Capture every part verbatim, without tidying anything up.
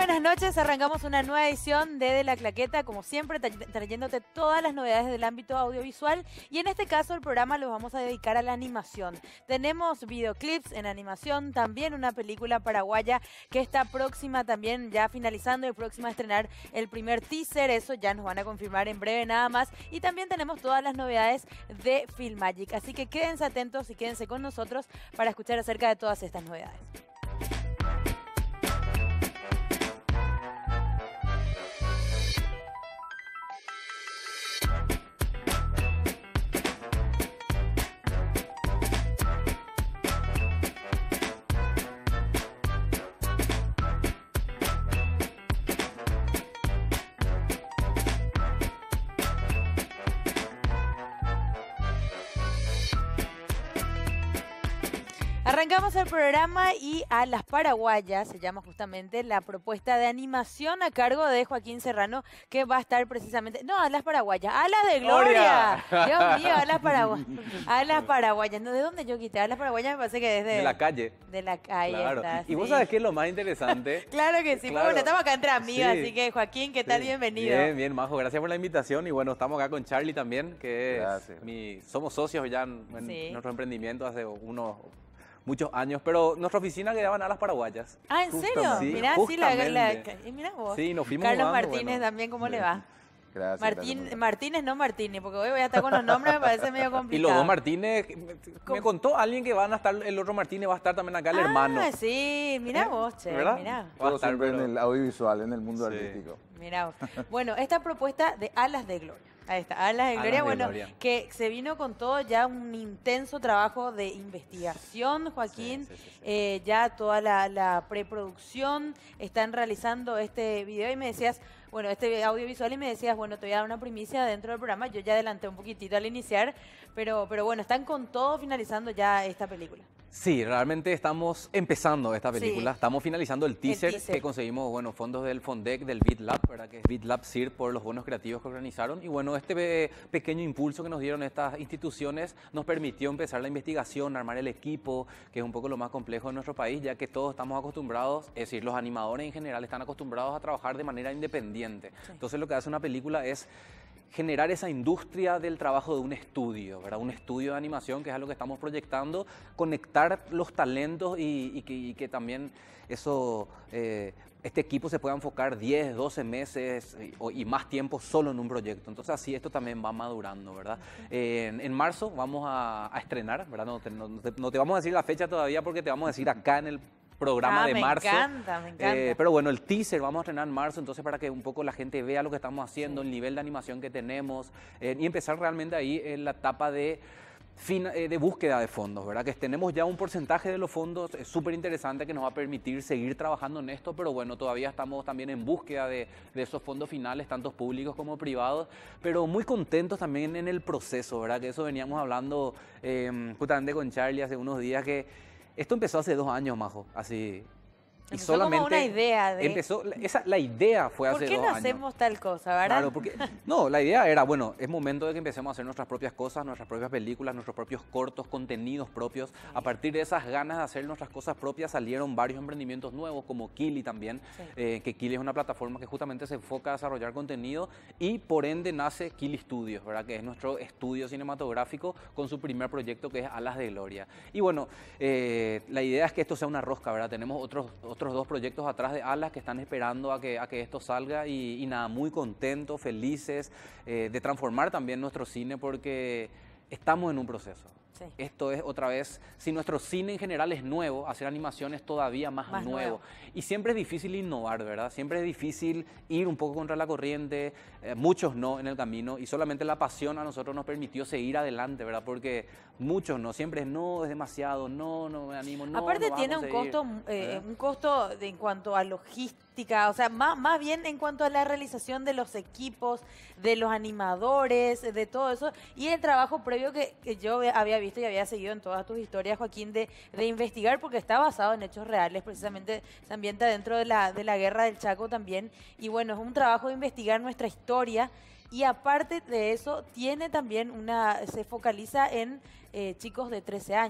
buenas noches, arrancamos una nueva edición de De la Claqueta, como siempre tra trayéndote todas las novedades del ámbito audiovisual y en este caso el programa lo vamos a dedicar a la animación. Tenemos videoclips en animación, también una película paraguaya que está próxima también ya finalizando y próxima a estrenar el primer teaser, eso ya nos van a confirmar en breve nada más y también tenemos todas las novedades de Filmagic, así que quédense atentos y quédense con nosotros para escuchar acerca de todas estas novedades. Arrancamos el programa y a las paraguayas, se llama justamente la propuesta de animación a cargo de Joaquín Serrano, que va a estar precisamente... No, a las paraguayas, a las de Gloria. Gloria. Dios mío, a las paraguayas. A las paraguayas. No, ¿de dónde yo quité? A las paraguayas me parece que desde... De la calle. De la calle. Claro. Está, y, sí. y vos sabés qué es lo más interesante. Claro que sí, claro. Bueno, estamos acá entre amigas, sí. así que Joaquín, ¿qué tal? Sí. Bienvenido. Bien, bien, Majo, gracias por la invitación y bueno, estamos acá con Charlie también, que es mi... Somos socios ya en, en sí. nuestro emprendimiento hace unos... muchos años, pero nuestra oficina quedaban a las paraguayas. Ah, ¿en serio? Sí, mirá, sí, la, la, mirá vos. Sí, nos fuimos Carlos jugando, Martínez bueno. también, ¿cómo sí. le va? Gracias. Martín, gracias. Martínez, no Martínez, porque hoy voy a estar con los nombres, me parece medio complicado. Y los dos Martínez, me, me contó alguien que van a estar, el otro Martínez va a estar también acá, el ah, hermano. Ah, sí, mirá vos, che, ¿verdad? mirá. Todo siempre pero... en el audiovisual, en el mundo sí. artístico. Mirá vos. Bueno, esta propuesta de Alas de Gloria. Ahí está, Alas de Gloria, Alas de bueno, Gloria. Que se vino con todo ya un intenso trabajo de investigación, Joaquín, sí, sí, sí, sí. Eh, ya toda la, la preproducción, están realizando este video y me decías, bueno, este audiovisual y me decías, bueno, te voy a dar una primicia dentro del programa, yo ya adelanté un poquitito al iniciar, pero, pero bueno, están con todo finalizando ya esta película. Sí, realmente estamos empezando esta película, sí. estamos finalizando el teaser, el teaser que conseguimos, bueno, fondos del Fondec, del BitLab, ¿verdad? Que es BitLab S I R por los bonos creativos que organizaron y bueno, este pequeño impulso que nos dieron estas instituciones nos permitió empezar la investigación, armar el equipo, que es un poco lo más complejo en nuestro país, ya que todos estamos acostumbrados, es decir, los animadores en general están acostumbrados a trabajar de manera independiente. Sí. Entonces lo que hace una película es generar esa industria del trabajo de un estudio, ¿verdad? Un estudio de animación, que es algo que estamos proyectando, conectar los talentos y, y, que, y que también eso, eh, este equipo se pueda enfocar diez, doce meses y, y más tiempo solo en un proyecto. Entonces así esto también va madurando, ¿verdad? Uh-huh. eh, en, en marzo vamos a, a estrenar, ¿verdad? No te, no, no, te, no te vamos a decir la fecha todavía porque te vamos a decir acá en el programa ah, de me marzo. Me encanta, me encanta. Eh, pero bueno, el teaser vamos a estrenar en marzo, entonces para que un poco la gente vea lo que estamos haciendo, sí. el nivel de animación que tenemos eh, y empezar realmente ahí en la etapa de, fin, eh, de búsqueda de fondos, ¿verdad? Que tenemos ya un porcentaje de los fondos súper interesante que nos va a permitir seguir trabajando en esto, pero bueno, todavía estamos también en búsqueda de, de esos fondos finales, tanto públicos como privados, pero muy contentos también en el proceso, ¿verdad? Que eso veníamos hablando eh, justamente con Charlie hace unos días que esto empezó hace dos años, Majo, así. Y empezó solamente como una idea de... Empezó, esa, la idea fue hace dos años. ¿Por qué no hacemos tal cosa, verdad? Claro, porque... No, la idea era, bueno, es momento de que empecemos a hacer nuestras propias cosas, nuestras propias películas, nuestros propios cortos, contenidos propios. Sí. A partir de esas ganas de hacer nuestras cosas propias salieron varios emprendimientos nuevos, como Kili también, sí. eh, que Kili es una plataforma que justamente se enfoca a desarrollar contenido y por ende nace Kili Studios, ¿verdad? Que es nuestro estudio cinematográfico con su primer proyecto que es Alas de Gloria. Y bueno, eh, la idea es que esto sea una rosca, ¿verdad? Tenemos otros, otros dos proyectos atrás de Alas que están esperando a que, a que esto salga y, y nada, muy contentos, felices eh, de transformar también nuestro cine porque estamos en un proceso. Sí. Esto es otra vez, si nuestro cine en general es nuevo, hacer animación es todavía más, más nuevo. nuevo. Y siempre es difícil innovar, ¿verdad? Siempre es difícil ir un poco contra la corriente, eh, muchos no en el camino y solamente la pasión a nosotros nos permitió seguir adelante, ¿verdad? Porque muchos no, siempre es no, es demasiado, no, no me animo, no. Aparte no tiene un costo, eh, un costo de, en cuanto a logística, o sea, más, más bien en cuanto a la realización de los equipos, de los animadores, de todo eso y el trabajo previo que, que yo había visto y había seguido en todas tus historias, Joaquín, de, de investigar, porque está basado en hechos reales, precisamente se ambienta dentro de la, de la guerra del Chaco también, y bueno, es un trabajo de investigar nuestra historia, y aparte de eso, tiene también una, se focaliza en eh, chicos de trece años.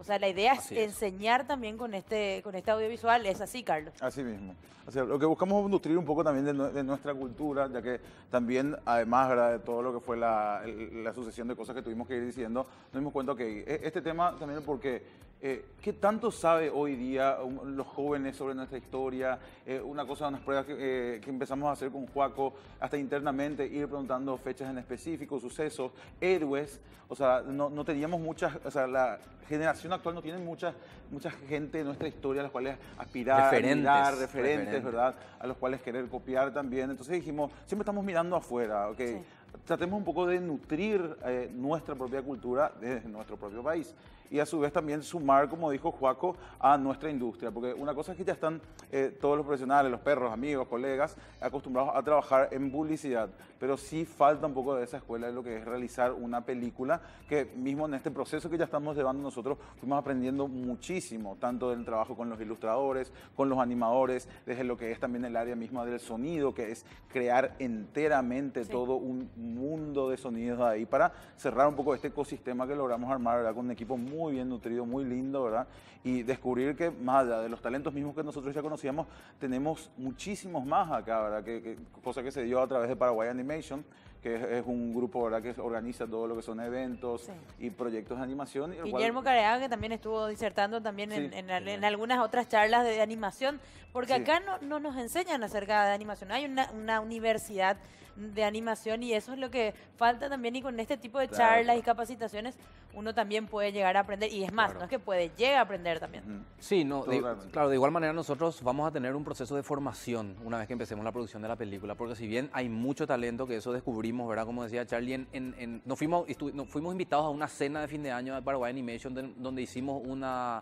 O sea, la idea es Así es. enseñar también con este, con este audiovisual. ¿Es así, Carlos? Así mismo. O sea, lo que buscamos es nutrir un poco también de, nue- de nuestra cultura, ya que también, además, ¿verdad?, de todo lo que fue la, el- la sucesión de cosas que tuvimos que ir diciendo, nos dimos cuenta que este tema también porque eh, ¿qué tanto sabe hoy día um, los jóvenes sobre nuestra historia? Eh, una cosa, unas pruebas que, eh, que empezamos a hacer con Juaco, hasta internamente, ir preguntando fechas en específico, sucesos, héroes. O sea, no, no teníamos muchas, o sea, la generación actual no tiene mucha, mucha gente de nuestra historia a las cuales aspirar, Referentes, admirar, referentes, referentes. ¿verdad? A los cuales querer copiar también. Entonces dijimos, siempre estamos mirando afuera, ¿ok? Sí. Tratemos un poco de nutrir eh, nuestra propia cultura desde nuestro propio país. Y a su vez también sumar, como dijo Juaco, a nuestra industria. Porque una cosa es que ya están eh, todos los profesionales, los perros, amigos, colegas, acostumbrados a trabajar en publicidad. Pero sí falta un poco de esa escuela de lo que es realizar una película, que mismo en este proceso que ya estamos llevando nosotros, fuimos aprendiendo muchísimo, tanto del trabajo con los ilustradores, con los animadores, desde lo que es también el área misma del sonido, que es crear enteramente Sí. todo un mundo de sonidos ahí para cerrar un poco este ecosistema que logramos armar, ¿verdad?, con un equipo muy bien nutrido, muy lindo, ¿verdad? Y descubrir que más allá de los talentos mismos que nosotros ya conocíamos, tenemos muchísimos más acá, ¿verdad? Que, que- cosa que se dio a través de Paraguay Animation, que es, es un grupo, ¿verdad?, que organiza todo lo que son eventos Sí. y proyectos de animación. y el cual- Guillermo Careaga, que también estuvo disertando también en, Sí. en al- en algunas otras charlas de animación, porque Sí. acá no, no nos enseñan acerca de animación. Hay una, una universidad de animación y eso es lo que falta también, y con este tipo de Claro, charlas claro. y capacitaciones uno también puede llegar a aprender, y es más, Claro. no es que puede, llega a aprender también. Ujú. Sí, no, de- Totalmente. claro, de igual manera nosotros vamos a tener un proceso de formación una vez que empecemos la producción de la película, porque si bien hay mucho talento, que eso descubrimos, ¿verdad? Como decía Charlie, en, en- en- nos, fuimos, estu- nos fuimos invitados a una cena de fin de año de Paraguay Animation, de- donde hicimos una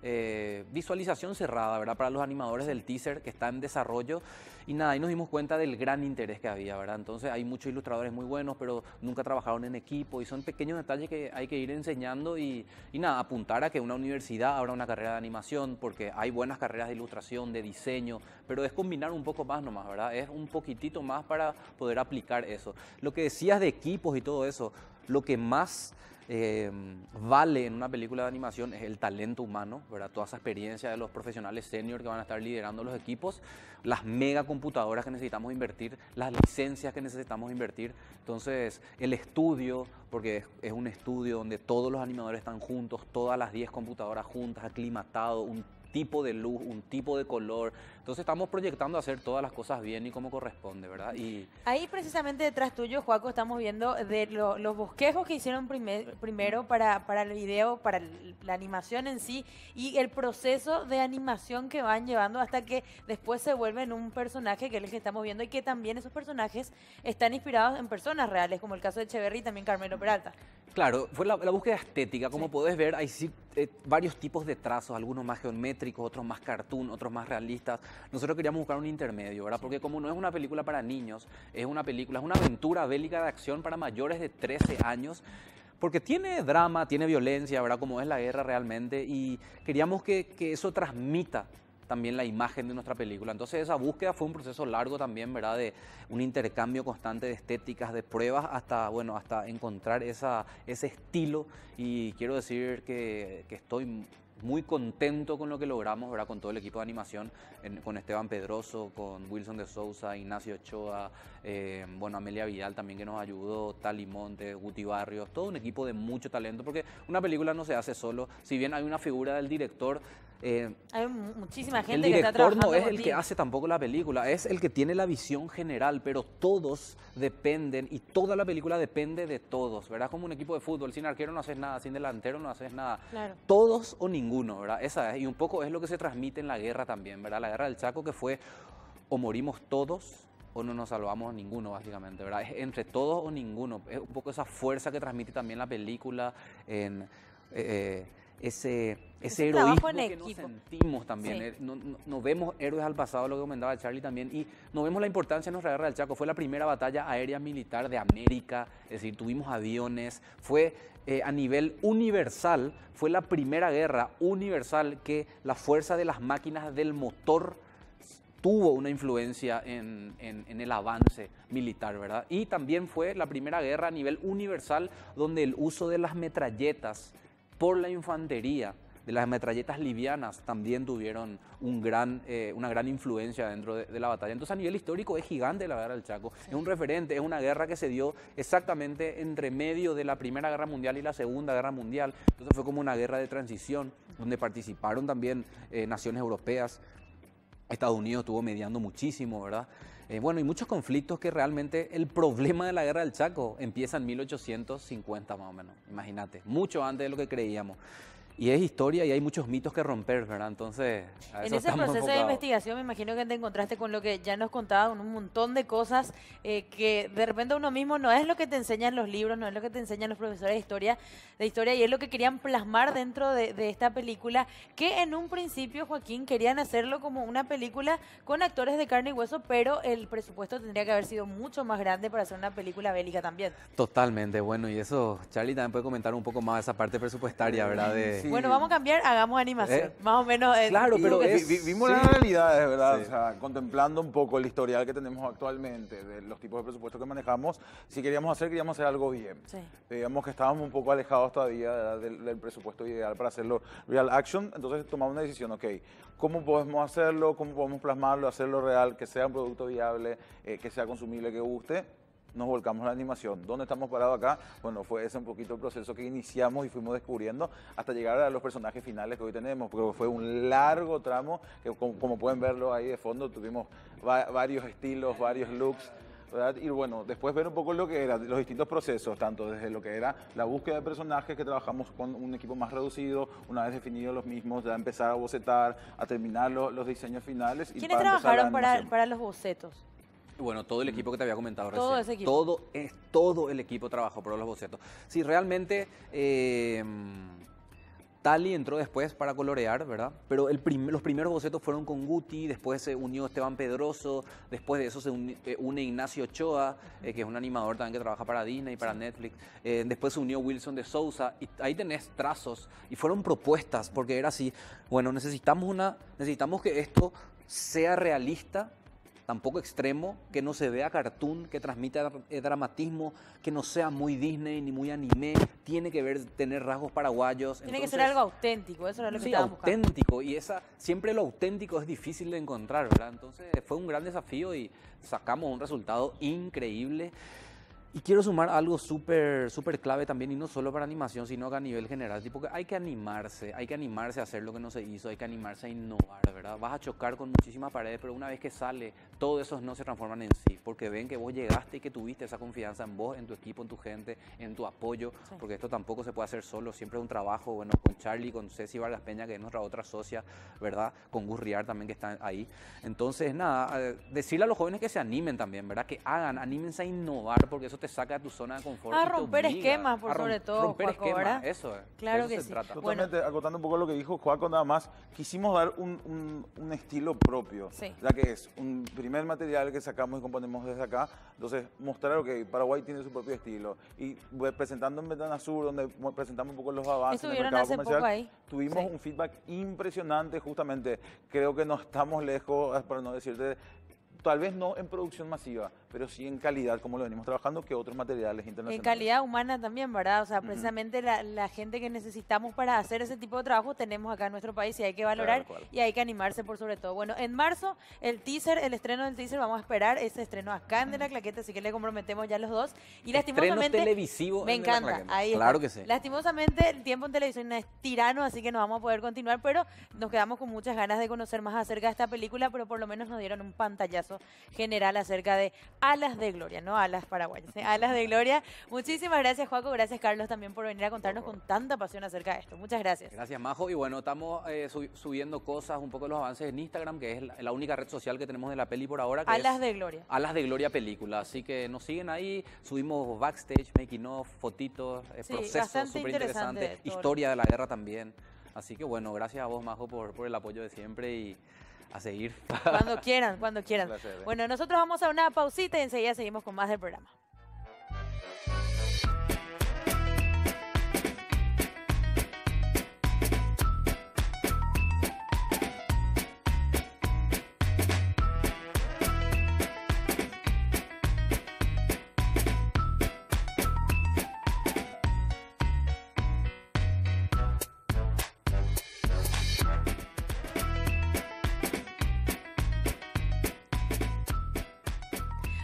eh, visualización cerrada, ¿verdad?, para los animadores del teaser que está en desarrollo, y nada, ahí nos dimos cuenta del gran interés que había, ¿verdad? Entonces hay muchos ilustradores muy buenos, pero nunca trabajaron en equipo, y son pequeños detalles que hay que ir enseñando, y, y nada, apuntar a que una universidad abra una carrera de animación, porque hay buenas carreras de ilustración, de diseño, pero es combinar un poco más nomás, ¿verdad? Es un poquitito más para poder aplicar eso. Lo que decías de equipos y todo eso, lo que más eh, vale en una película de animación es el talento humano, ¿verdad? Toda esa experiencia de los profesionales senior que van a estar liderando los equipos, las mega computadoras que necesitamos invertir, las licencias que necesitamos invertir. Entonces, el estudio, porque es, es un estudio donde todos los animadores están juntos, todas las diez computadoras juntas, aclimatado, un tipo de luz, un tipo de color. Entonces estamos proyectando hacer todas las cosas bien y como corresponde, ¿verdad? Y Ahí precisamente detrás tuyo, Joaco, estamos viendo de lo- los bosquejos que hicieron primer- primero para, para el video, para el- la animación en sí, y el proceso de animación que van llevando hasta que después se vuelven un personaje, que es el que estamos viendo, y que también esos personajes están inspirados en personas reales, como el caso de Echeverry y también Carmelo Peralta. claro, fue la, la búsqueda estética. Como Sí. podés ver, hay sí, eh, varios tipos de trazos, algunos más geométricos, otros más cartoon, otros más realistas. Nosotros queríamos buscar un intermedio, ¿verdad? Porque como no es una película para niños, es una película, es una aventura bélica de acción para mayores de trece años. Porque tiene drama, tiene violencia, ¿verdad? Como es la guerra realmente, y queríamos que, que eso transmita también la imagen de nuestra película. Entonces esa búsqueda fue un proceso largo también, ¿verdad? De un intercambio constante de estéticas, de pruebas, hasta, bueno, hasta encontrar esa, ese estilo. Y quiero decir que, que estoy muy contento con lo que logramos, ¿verdad? Con todo el equipo de animación, en- con Esteban Pedroso, con Wilson de Sousa, Ignacio Ochoa, eh, bueno, Amelia Vidal también que nos ayudó, Tali Montes, Guti Barrios, todo un equipo de mucho talento, porque una película no se hace solo. Si bien hay una figura del director, eh, Hay mu- muchísima el gente que está director trabajando no es el contigo. que hace tampoco la película, es el que tiene la visión general, pero todos dependen y toda la película depende de todos, ¿verdad? Como un equipo de fútbol, sin arquero no haces nada, sin delantero no haces nada. Claro. Todos o ninguno, ¿verdad? Esa es, y un poco es lo que se transmite en la guerra también, ¿verdad? La guerra del Chaco, que fue o morimos todos o no nos salvamos ninguno, básicamente, ¿verdad? Es entre todos o ninguno. Es un poco esa fuerza que transmite también la película, en eh, ese, ese Ese trabajo heroísmo en que nos equipo. sentimos también. Sí. eh, No, no- no vemos héroes al pasado, lo que comentaba Charlie también, y no vemos la importancia de nuestra guerra del Chaco. Fue la primera batalla aérea militar de América, es decir, tuvimos aviones, fue eh, a nivel universal, fue la primera guerra universal que la fuerza de las máquinas del motor tuvo una influencia en, en- en el avance militar, ¿verdad? Y también fue la primera guerra a nivel universal donde el uso de las metralletas por la infantería de las metralletas livianas también tuvieron un gran, eh, una gran influencia dentro de, de la batalla. Entonces a nivel histórico es gigante la guerra del Chaco, sí. Es un referente, es una guerra que se dio exactamente entre medio de la Primera Guerra Mundial y la Segunda Guerra Mundial. Entonces fue como una guerra de transición donde participaron también eh, naciones europeas. Estados Unidos estuvo mediando muchísimo, ¿verdad? Eh, bueno, y muchos conflictos que realmente el problema de la guerra del Chaco empieza en mil ochocientos cincuenta más o menos, imagínate, mucho antes de lo que creíamos. Y es historia y hay muchos mitos que romper, ¿verdad? Entonces, a eso en ese estamos proceso enfocados. de investigación me imagino que te encontraste con lo que ya nos contaban, un montón de cosas eh, que de repente uno mismo no es lo que te enseñan los libros, no es lo que te enseñan los profesores de historia, de historia y es lo que querían plasmar dentro de, de esta película, que en un principio, Joaquín, querían hacerlo como una película con actores de carne y hueso, pero el presupuesto tendría que haber sido mucho más grande para hacer una película bélica también. Totalmente, bueno, y eso, Charlie también puede comentar un poco más de esa parte presupuestaria, ¿verdad? De... Sí. Bueno, vamos a cambiar, hagamos animación, ¿Eh? más o menos. Eh, Claro, pero Vi- es- vi- Vimos sí. las realidades, ¿verdad? Sí. O sea, contemplando un poco el historial que tenemos actualmente, de los tipos de presupuestos que manejamos, si queríamos hacer, queríamos hacer algo bien. Sí. Digamos que estábamos un poco alejados todavía, ¿verdad?, del, del presupuesto ideal para hacerlo real action, entonces tomamos una decisión, ok, ¿cómo podemos hacerlo? ¿Cómo podemos plasmarlo, hacerlo real, que sea un producto viable, eh, que sea consumible, que guste? Nos volcamos a la animación. ¿Dónde estamos parados acá? Bueno, fue ese un poquito el proceso que iniciamos y fuimos descubriendo hasta llegar a los personajes finales que hoy tenemos, porque fue un largo tramo, que como, como pueden verlo ahí de fondo, tuvimos va- varios estilos, varios looks, ¿verdad? Y bueno, después ver un poco lo que eran los distintos procesos, tanto desde lo que era la búsqueda de personajes, que trabajamos con un equipo más reducido, una vez definidos los mismos, ya empezar a bocetar, a terminar lo- los diseños finales. Y ¿Quiénes para empezar la trabajaron para, animación. para los bocetos? Bueno, todo el equipo que te había comentado recién. Todo ese equipo. Todo, es, todo el equipo trabajó por los bocetos. Sí, realmente eh, Tali entró después para colorear, ¿verdad? Pero el prim- los primeros bocetos fueron con Guti, después se unió Esteban Pedroso, después de eso se uni- eh, une Ignacio Ochoa, eh, que es un animador también que trabaja para Disney, para Netflix. Eh, después se unió Wilson de Sousa, y ahí tenés trazos, y fueron propuestas, porque era así, bueno, necesitamos, una, necesitamos que esto sea realista, tampoco extremo, que no se vea cartoon, que transmita eh, dramatismo, que no sea muy Disney ni muy anime, tiene que ver, tener rasgos paraguayos. Tiene que Entonces, ser algo auténtico, eso era lo que sí, estábamos buscando. auténtico, y esa, siempre lo auténtico es difícil de encontrar, ¿verdad? Entonces fue un gran desafío y sacamos un resultado increíble. Y quiero sumar algo súper súper clave también, y no solo para animación, sino que a nivel general, tipo que hay que animarse, hay que animarse a hacer lo que no se hizo, hay que animarse a innovar, ¿verdad? Vas a chocar con muchísimas paredes, pero una vez que sale, todo eso no se transforman en sí, porque ven que vos llegaste y que tuviste esa confianza en vos, en tu equipo, en tu gente, en tu apoyo, Sí. porque esto tampoco se puede hacer solo, siempre es un trabajo, bueno, con Charlie, con Ceci Vargas Peña, que es nuestra otra socia, ¿verdad? Con Gus Riar también, que está ahí. Entonces, nada, eh, decirle a los jóvenes que se animen también, ¿verdad? Que hagan, anímense a innovar, porque eso te saca de tu zona de confort. A y te romper obliga esquemas, por a rom- sobre todo, romper Joaco, esquemas, ¿verdad? eso es. Claro de que eso se sí. trata. Bueno. Totalmente, acotando un poco lo que dijo Joaco, nada más, quisimos dar un, un- un estilo propio, Sí. ya que es un primer material que sacamos y componemos desde acá, entonces mostrar que Paraguay tiene su propio estilo, y bueno, presentando en Ventana Sur, donde mu- presentamos un poco los avances en el Estuvieron mercado hace comercial, poco ahí. tuvimos Sí. un feedback impresionante, justamente, creo que no estamos lejos, para no decirte, tal vez no en producción masiva, pero sí en calidad, como lo venimos trabajando, que otros materiales internacionales. En calidad humana también, ¿verdad? O sea, precisamente la, la gente que necesitamos para hacer ese tipo de trabajo tenemos acá en nuestro país y hay que valorar Tal cual. y hay que animarse por sobre todo. Bueno, en marzo el teaser, el estreno del teaser, vamos a esperar ese estreno acá en De La Claqueta, así que le comprometemos ya los dos. Y Estreno lastimosamente... televisivo Me en De La encanta, Claqueta. ahí está. Claro que sí. Lastimosamente el tiempo en televisión es tirano, así que no vamos a poder continuar, pero nos quedamos con muchas ganas de conocer más acerca de esta película, pero por lo menos nos dieron un pantallazo general acerca de Alas de Gloria, no Alas paraguayas, ¿eh? Alas de Gloria. Muchísimas gracias, Joaco, gracias, Carlos, también por venir a contarnos con tanta pasión acerca de esto. Muchas gracias. Gracias, Majo. Y bueno, estamos eh, sub- subiendo cosas, un poco los avances en Instagram, que es la, la única red social que tenemos de la peli por ahora. Que Alas es de Gloria. Alas de Gloria Película. Así que nos siguen ahí, subimos backstage, making of, fotitos, eh, Sí, procesos bastante súper interesante interesantes, todo lo- historia de la guerra también. Así que bueno, gracias a vos, Majo, por, por el apoyo de siempre y a seguir. Cuando quieran, cuando quieran. Un placer, ¿eh? Bueno, nosotros vamos a una pausita y enseguida seguimos con más del programa.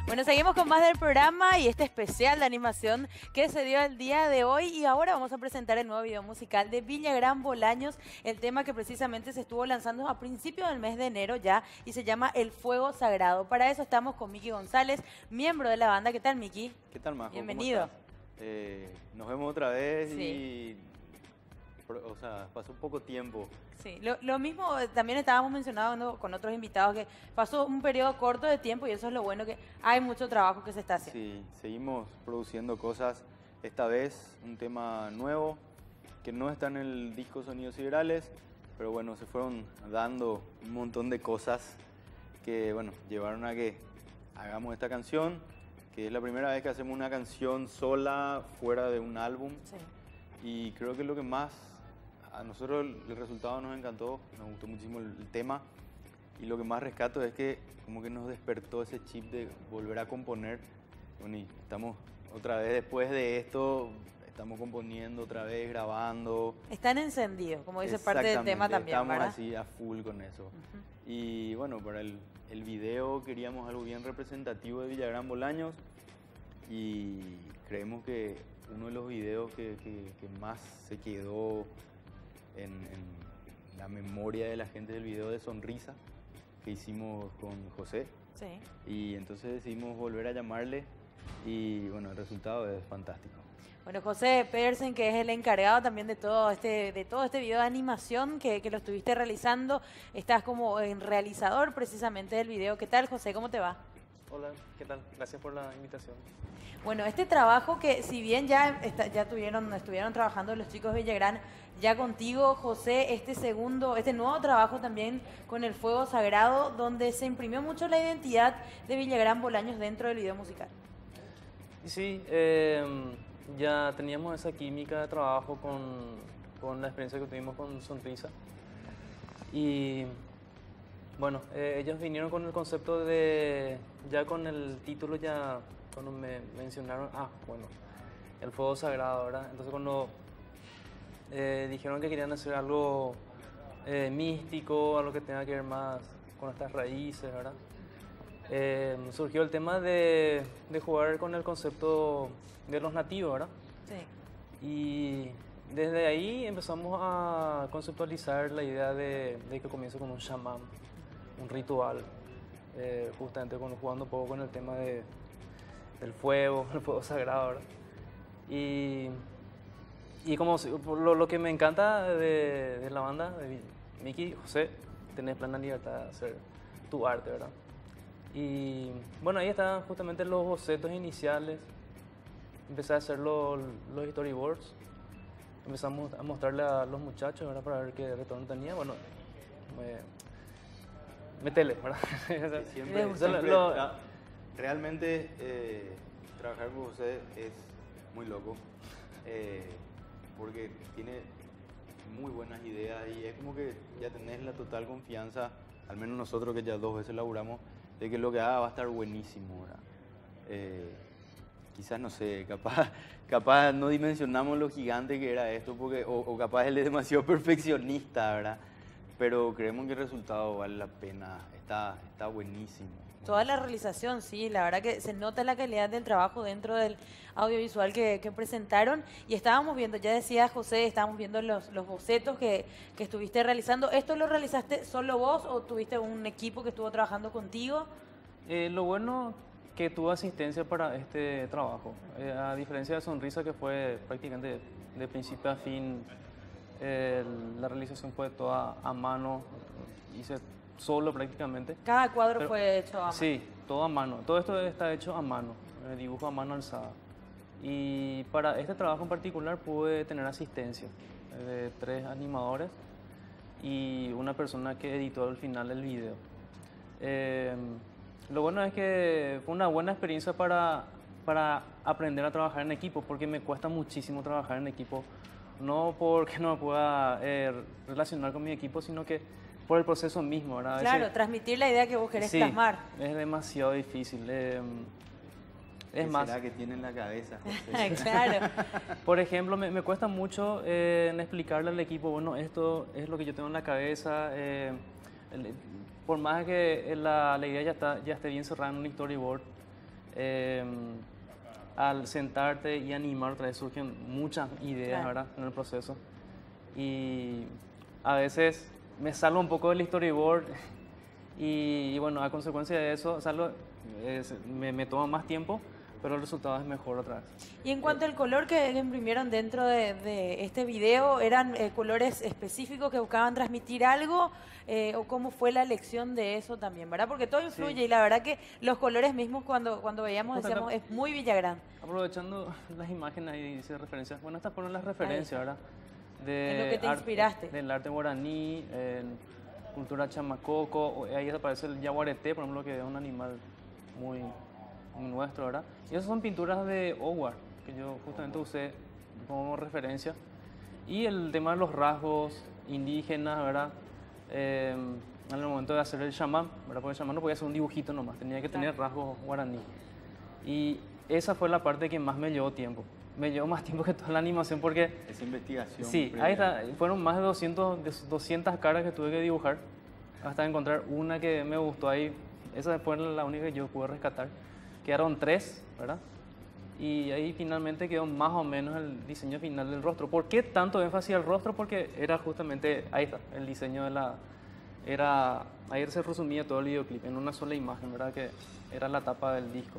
Bueno, seguimos con más del programa y este especial de animación que se dio el día de hoy. Y ahora vamos a presentar el nuevo video musical de Villagrán Bolaños, el tema que precisamente se estuvo lanzando a principios del mes de enero ya y se llama El Fuego Sagrado. Para eso estamos con Miki González, miembro de la banda. ¿Qué tal, Miki? ¿Qué tal, Majo? Bienvenido. Eh, nos vemos otra vez Sí. y, o sea, pasó poco tiempo. Sí, lo, lo mismo eh, también estábamos mencionando con otros invitados que pasó un periodo corto de tiempo y eso es lo bueno, que hay mucho trabajo que se está haciendo. Sí, seguimos produciendo cosas, esta vez un tema nuevo que no está en el disco Sonidos Siderales, pero bueno, se fueron dando un montón de cosas que, bueno, llevaron a que hagamos esta canción, que es la primera vez que hacemos una canción sola fuera de un álbum. Sí. Y creo que lo que más a nosotros el resultado nos encantó, nos gustó muchísimo el, el tema, y lo que más rescato es que como que nos despertó ese chip de volver a componer. Bueno, y estamos otra vez después de esto, estamos componiendo otra vez, grabando. Están encendidos, como dice parte del tema Exactamente, también, estamos ¿verdad? así a full con eso. Ujú. Y bueno, para el, el video queríamos algo bien representativo de Villagrán Bolaños y creemos que uno de los videos que, que- que más se quedó en, en la memoria de la gente del video de Sonrisa que hicimos con José, Sí. y entonces decidimos volver a llamarle y bueno, el resultado es fantástico. Bueno, José Pedersen, que es el encargado también de todo este, de todo este video de animación que, que lo estuviste realizando, estás como en realizador precisamente del video. ¿Qué tal, José? ¿Cómo te va? Hola, ¿qué tal? Gracias por la invitación. Bueno, este trabajo que si bien ya, está- ya tuvieron, estuvieron trabajando los chicos de Villagrán, ya contigo, José, este segundo, este nuevo trabajo también con el Fuego Sagrado, donde se imprimió mucho la identidad de Villagrán Bolaños dentro del video musical. Y sí, eh, ya teníamos esa química de trabajo con, con la experiencia que tuvimos con Sonrisa. Y bueno, eh, ellos vinieron con el concepto de, ya con el título, ya cuando me mencionaron, ah, bueno, el Fuego Sagrado, ¿verdad? Entonces cuando eh, dijeron que querían hacer algo eh, místico, algo que tenga que ver más con estas raíces, ¿verdad? Eh, surgió el tema de, de jugar con el concepto de los nativos, ¿verdad? Sí. Y desde ahí empezamos a conceptualizar la idea de, de que comience con un chamán, un ritual, eh, justamente con, jugando un poco con el tema de, del fuego, el fuego sagrado, ¿verdad? Y, y como si- por lo, lo que me encanta de, de la banda, de Miki, José, tenés plena libertad de hacer tu arte, ¿verdad? Y bueno, ahí están justamente los bocetos iniciales. Empecé a hacer los, los storyboards. Empezamos a mostrarle a los muchachos, ¿verdad? Para ver qué retorno tenía. Bueno, me, metele, ¿verdad? Que siempre, Le gusta. siempre Lo- tra- realmente eh, trabajar con José es muy loco, eh, porque tiene muy buenas ideas y es como que ya tenés la total confianza, al menos nosotros que ya dos veces laburamos, de que lo que haga va a estar buenísimo, ¿verdad? Eh, quizás, no sé, capaz, capaz no dimensionamos lo gigante que era esto, porque, o, o capaz él es demasiado perfeccionista, ¿verdad? Pero creemos que el resultado vale la pena, está, está buenísimo. Toda la realización, sí, la verdad que se nota la calidad del trabajo dentro del audiovisual que, que presentaron y estábamos viendo, ya decía José, estábamos viendo los, los bocetos que, que estuviste realizando. ¿Esto lo realizaste solo vos o tuviste un equipo que estuvo trabajando contigo? Eh, lo bueno que tuvo asistencia para este trabajo, eh, a diferencia de Sonrisa, que fue prácticamente de principio a fin, eh, la realización fue toda a mano, hice solo prácticamente. Cada cuadro Pero- fue hecho a mano. Sí, todo a mano. Todo esto está hecho a mano, eh, dibujo a mano alzada. Y para este trabajo en particular pude tener asistencia eh, de tres animadores y una persona que editó al final el video. Eh, lo bueno es que fue una buena experiencia para, para aprender a trabajar en equipo, porque me cuesta muchísimo trabajar en equipo, no porque no me pueda eh, relacionar con mi equipo, sino que por el proceso mismo, ¿verdad? A veces- Claro, transmitir la idea que vos querés Sí, plasmar. es demasiado difícil. eh, ¿Qué es más, será que tiene en la cabeza, José? Claro. por ejemplo, me, me cuesta mucho eh, en explicarle al equipo, bueno, esto es lo que yo tengo en la cabeza. eh, el- por más que la, la idea ya, está, ya esté bien cerrada en un storyboard, eh, al sentarte y animar otra vez surgen muchas ideas, Claro. ¿verdad? En el proceso. Y a veces me salgo un poco del storyboard y, y bueno, a consecuencia de eso salgo, eh, se- me, me toma más tiempo, pero el resultado es mejor otra vez. Y en cuanto al color que que imprimieron dentro de, de este video, ¿eran eh, colores específicos que buscaban transmitir algo? Eh, ¿O cómo fue la elección de eso también, verdad? Porque todo influye Sí. y la verdad que los colores mismos cuando, cuando veíamos Justo decíamos, acá- es muy Villagrán. Aprovechando las imágenes y dice referencias, bueno, estas fueron las referencias, ¿verdad? De En lo que te arte- inspiraste. Del arte guaraní, en cultura chamacoco, o- ahí aparece el yaguareté, por ejemplo, que es un animal muy, muy nuestro, ¿verdad? Y esas son pinturas de Howard, que yo justamente usé como referencia. Y el tema de los rasgos indígenas, ¿verdad? Eh, en el momento de hacer el chamán, ¿verdad? Porque el chamán no podía hacer un dibujito nomás, tenía que tener rasgos guaraní. Y esa fue la parte que más me llevó tiempo. Me llevó más tiempo que toda la animación porque, Esa investigación. sí, previa. ahí está, fueron más de doscientos, de doscientas caras que tuve que dibujar hasta encontrar una que me gustó ahí. Esa fue la única que yo pude rescatar. Quedaron tres, ¿verdad? Y ahí finalmente quedó más o menos el diseño final del rostro. ¿Por qué tanto énfasis al rostro? Porque era justamente, ahí está, el diseño de la... Era, ayer se resumía todo el videoclip en una sola imagen, ¿verdad? Que era la tapa del disco.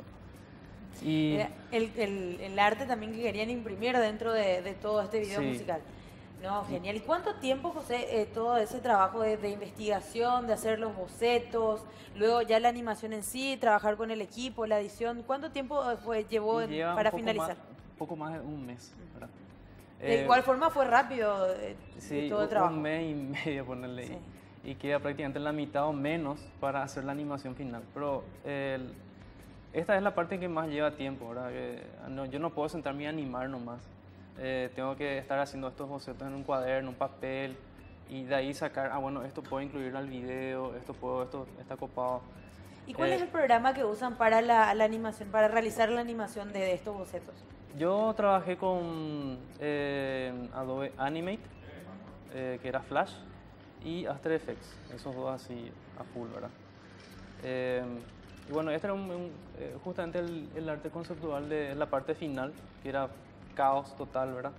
Y Era el, el- el arte también que querían imprimir dentro de, de todo este video Sí. musical. No, genial. ¿Y cuánto tiempo, José, eh, todo ese trabajo de, de investigación, de hacer los bocetos, luego ya la animación en sí, trabajar con el equipo, la edición, cuánto tiempo eh, fue, llevó en- lleva un para poco finalizar? Más, un poco más de un mes, ¿verdad? De Eh, igual forma fue rápido eh, Sí, todo el un- trabajo. un mes y medio ponerle. Sí. Y, y queda prácticamente la mitad o menos para hacer la animación final. Pero el- esta es la parte que más lleva tiempo, ¿verdad? Que, no, yo no puedo sentarme y animar nomás. Eh, tengo que estar haciendo estos bocetos en un cuaderno, un papel, y de ahí sacar, ah, bueno, esto puedo incluir al video, esto puedo, esto está copado. ¿Y cuál Eh, es el programa que usan para la, la animación, para realizar la animación de, de estos bocetos? Yo trabajé con eh, Adobe Animate, eh, que era Flash, y After Effects, esos dos así a full, ¿verdad? Eh, y bueno, este era un- un, eh, justamente el, el arte conceptual de la parte final, que era caos total, ¿verdad?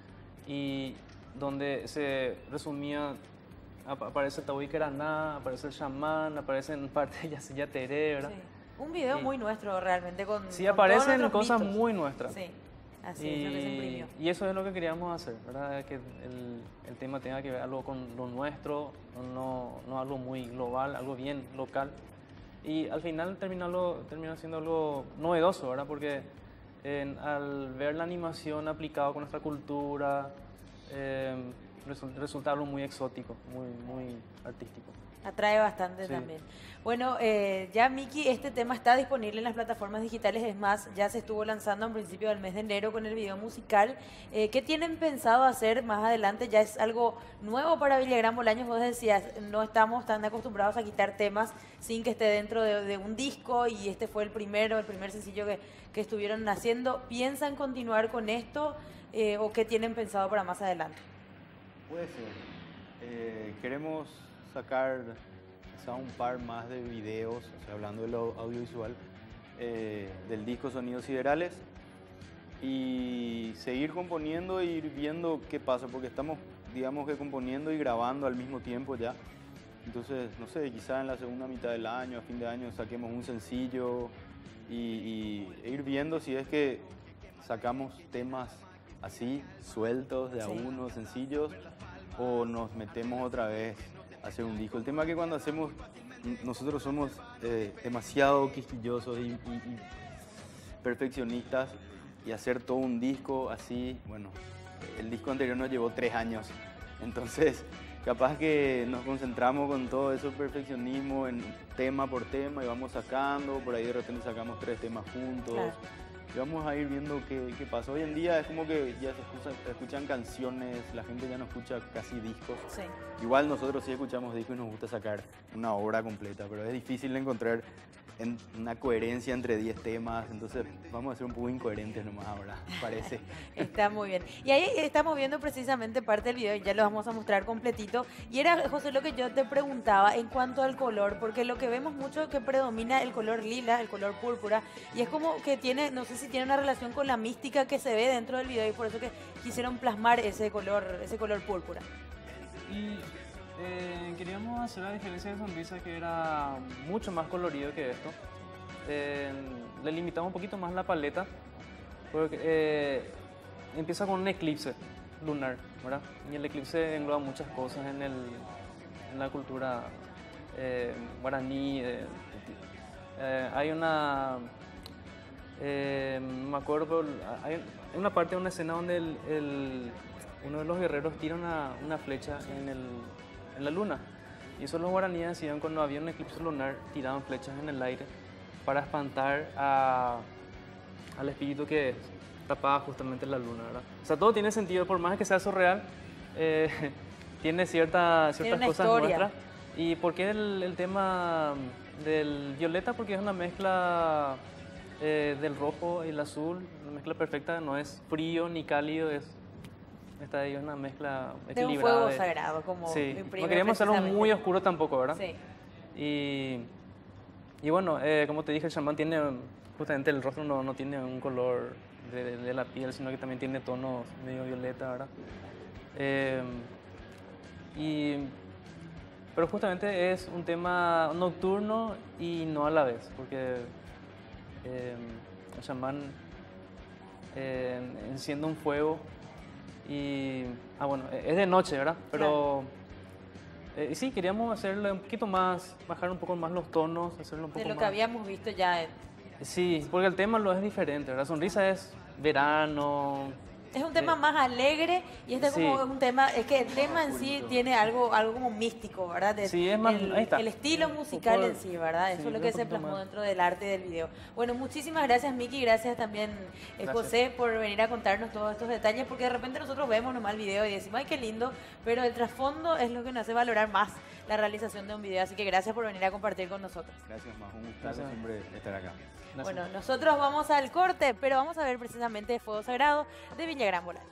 Y donde se resumía, ap- aparece Tahuí Queraná, aparece el chamán, aparecen parte de Yateré, ¿verdad? Sí. Un video Y- muy nuestro realmente con Sí, con todos aparecen nuestros cosas mitos. muy nuestras. Sí, así es lo que se imprimió. Y eso es lo que queríamos hacer, ¿verdad? Que el, el tema tenga que ver algo con lo nuestro, no, no algo muy global, algo bien local. Y al final terminarlo, termina siendo algo novedoso, ¿verdad? Porque en- al ver la animación aplicada con nuestra cultura, eh, resul- resulta algo muy exótico, muy, muy artístico. Atrae bastante Sí. también. Bueno, eh, ya Miki, este tema está disponible en las plataformas digitales, es más, ya se estuvo lanzando a principio del mes de enero con el video musical. Eh, ¿Qué tienen pensado hacer más adelante? Ya es algo nuevo para Villagrán Bolaños, vos decías, no estamos tan acostumbrados a quitar temas sin que esté dentro de, de un disco y este fue el primero, el primer sencillo que, que estuvieron haciendo. ¿Piensan continuar con esto eh, o qué tienen pensado para más adelante? Puede ser. Eh, queremos sacar quizá un par más de videos, o sea, hablando de lo audiovisual, eh, del disco Sonidos Siderales y seguir componiendo e ir viendo qué pasa, porque estamos, digamos que componiendo y grabando al mismo tiempo ya. Entonces, no sé, quizá en la segunda mitad del año, a fin de año, saquemos un sencillo y, y e ir viendo si es que sacamos temas así, sueltos, de a Sí. uno, sencillos, o nos metemos otra vez a hacer un disco. El tema es que cuando hacemos, n- nosotros somos eh, demasiado quisquillosos y, y- y perfeccionistas, y hacer todo un disco así, bueno, el disco anterior nos llevó tres años, entonces capaz que nos concentramos con todo ese perfeccionismo en tema por tema y vamos sacando, por ahí de repente sacamos tres temas juntos. Claro. Y vamos a ir viendo qué, qué pasa. Hoy en día es como que ya se escucha- se escuchan canciones, la gente ya no escucha casi discos. Sí. Igual nosotros sí escuchamos discos y nos gusta sacar una obra completa, pero es difícil encontrar en una coherencia entre diez temas, entonces vamos a ser un poco incoherentes nomás ahora, parece. Está muy bien. Y ahí estamos viendo precisamente parte del video, y ya lo vamos a mostrar completito. Y era, José, lo que yo te preguntaba en cuanto al color, porque lo que vemos mucho es que predomina el color lila, el color púrpura, y es como que tiene, no sé si tiene una relación con la mística que se ve dentro del video, y por eso que quisieron plasmar ese color, ese color púrpura. Y eh, queríamos hacer la diferencia de Sonrisa, que era mucho más colorido que esto. Eh, le limitamos un poquito más la paleta, porque eh, empieza con un eclipse lunar, ¿verdad? Y el eclipse engloba muchas cosas en, el, en la cultura eh, guaraní. Eh, eh, hay una... Eh, me acuerdo, hay una parte de una escena donde el, el, uno de los guerreros tira una, una flecha en, el, en la luna. Y eso los guaraníes hacían cuando había un eclipse lunar, tiraban flechas en el aire para espantar a, al espíritu que tapaba justamente la luna, ¿verdad? O sea, todo tiene sentido, por más que sea surreal, eh, tiene cierta, ciertas tiene cosas historia. nuestras. ¿Y por qué el, el tema del violeta? Porque es una mezcla eh, del rojo y el azul, una mezcla perfecta, no es frío ni cálido, es, está ahí una mezcla De un equilibrada. fuego de- sagrado, como Sí, imprime no queríamos hacerlo precisamente. muy oscuro tampoco, ¿verdad? Sí. Y, y bueno, eh, como te dije, el chamán tiene, justamente el rostro no, no tiene un color de, de la piel, sino que también tiene tonos medio violeta, ¿verdad? Eh, y, pero justamente es un tema nocturno y no a la vez, porque eh, el chamán eh, enciende un fuego y, ah bueno, es de noche, ¿verdad? Pero... Eh, sí, queríamos hacerle un poquito más, bajar un poco más los tonos, hacerlo un poco De lo más... que habíamos visto ya. en- Sí, porque el tema lo es diferente, ¿verdad? Sonrisa es verano. Es un tema eh, más alegre y este sí. como un tema, es que el tema en sí tiene algo, algo como místico, ¿verdad? De- Sí, es más- el, ahí está. el estilo musical Por- en sí, ¿verdad? Eso sí, es lo un que se poquito plasmó más. dentro del arte del video. Bueno, muchísimas gracias, Miki, gracias también, eh, Gracias. José, por venir a contarnos todos estos detalles, porque de repente nosotros vemos nomás el video y decimos, ay, qué lindo, pero el trasfondo es lo que nos hace valorar más la realización de un video, así que gracias por venir a compartir con nosotros. Gracias, más un gustazo Gracias. siempre estar acá. Gracias. Bueno, nosotros vamos al corte, pero vamos a ver precisamente Fuego Sagrado de Villagrán Bolaños.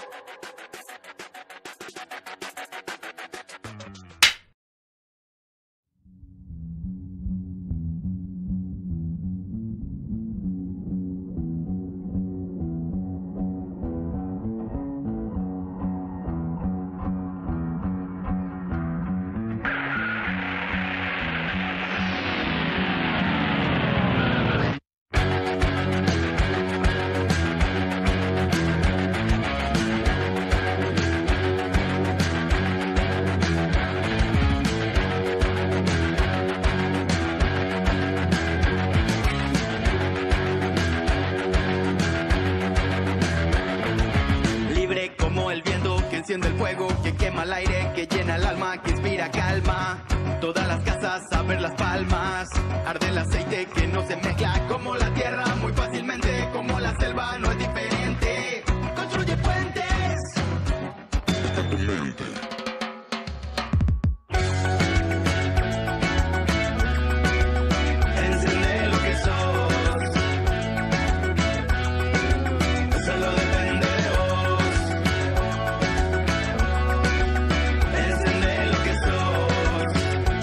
Libre como el viento que enciende el fuego, que quema el aire, que llena el alma, que inspira calma. Todas las casas a ver las palmas. Arde el aceite que no se mezcla como la tierra muy fácilmente, como la selva no es diferente. Construye puentes. Enciende lo que sos. Solo depende de vos. Enciende lo que sos.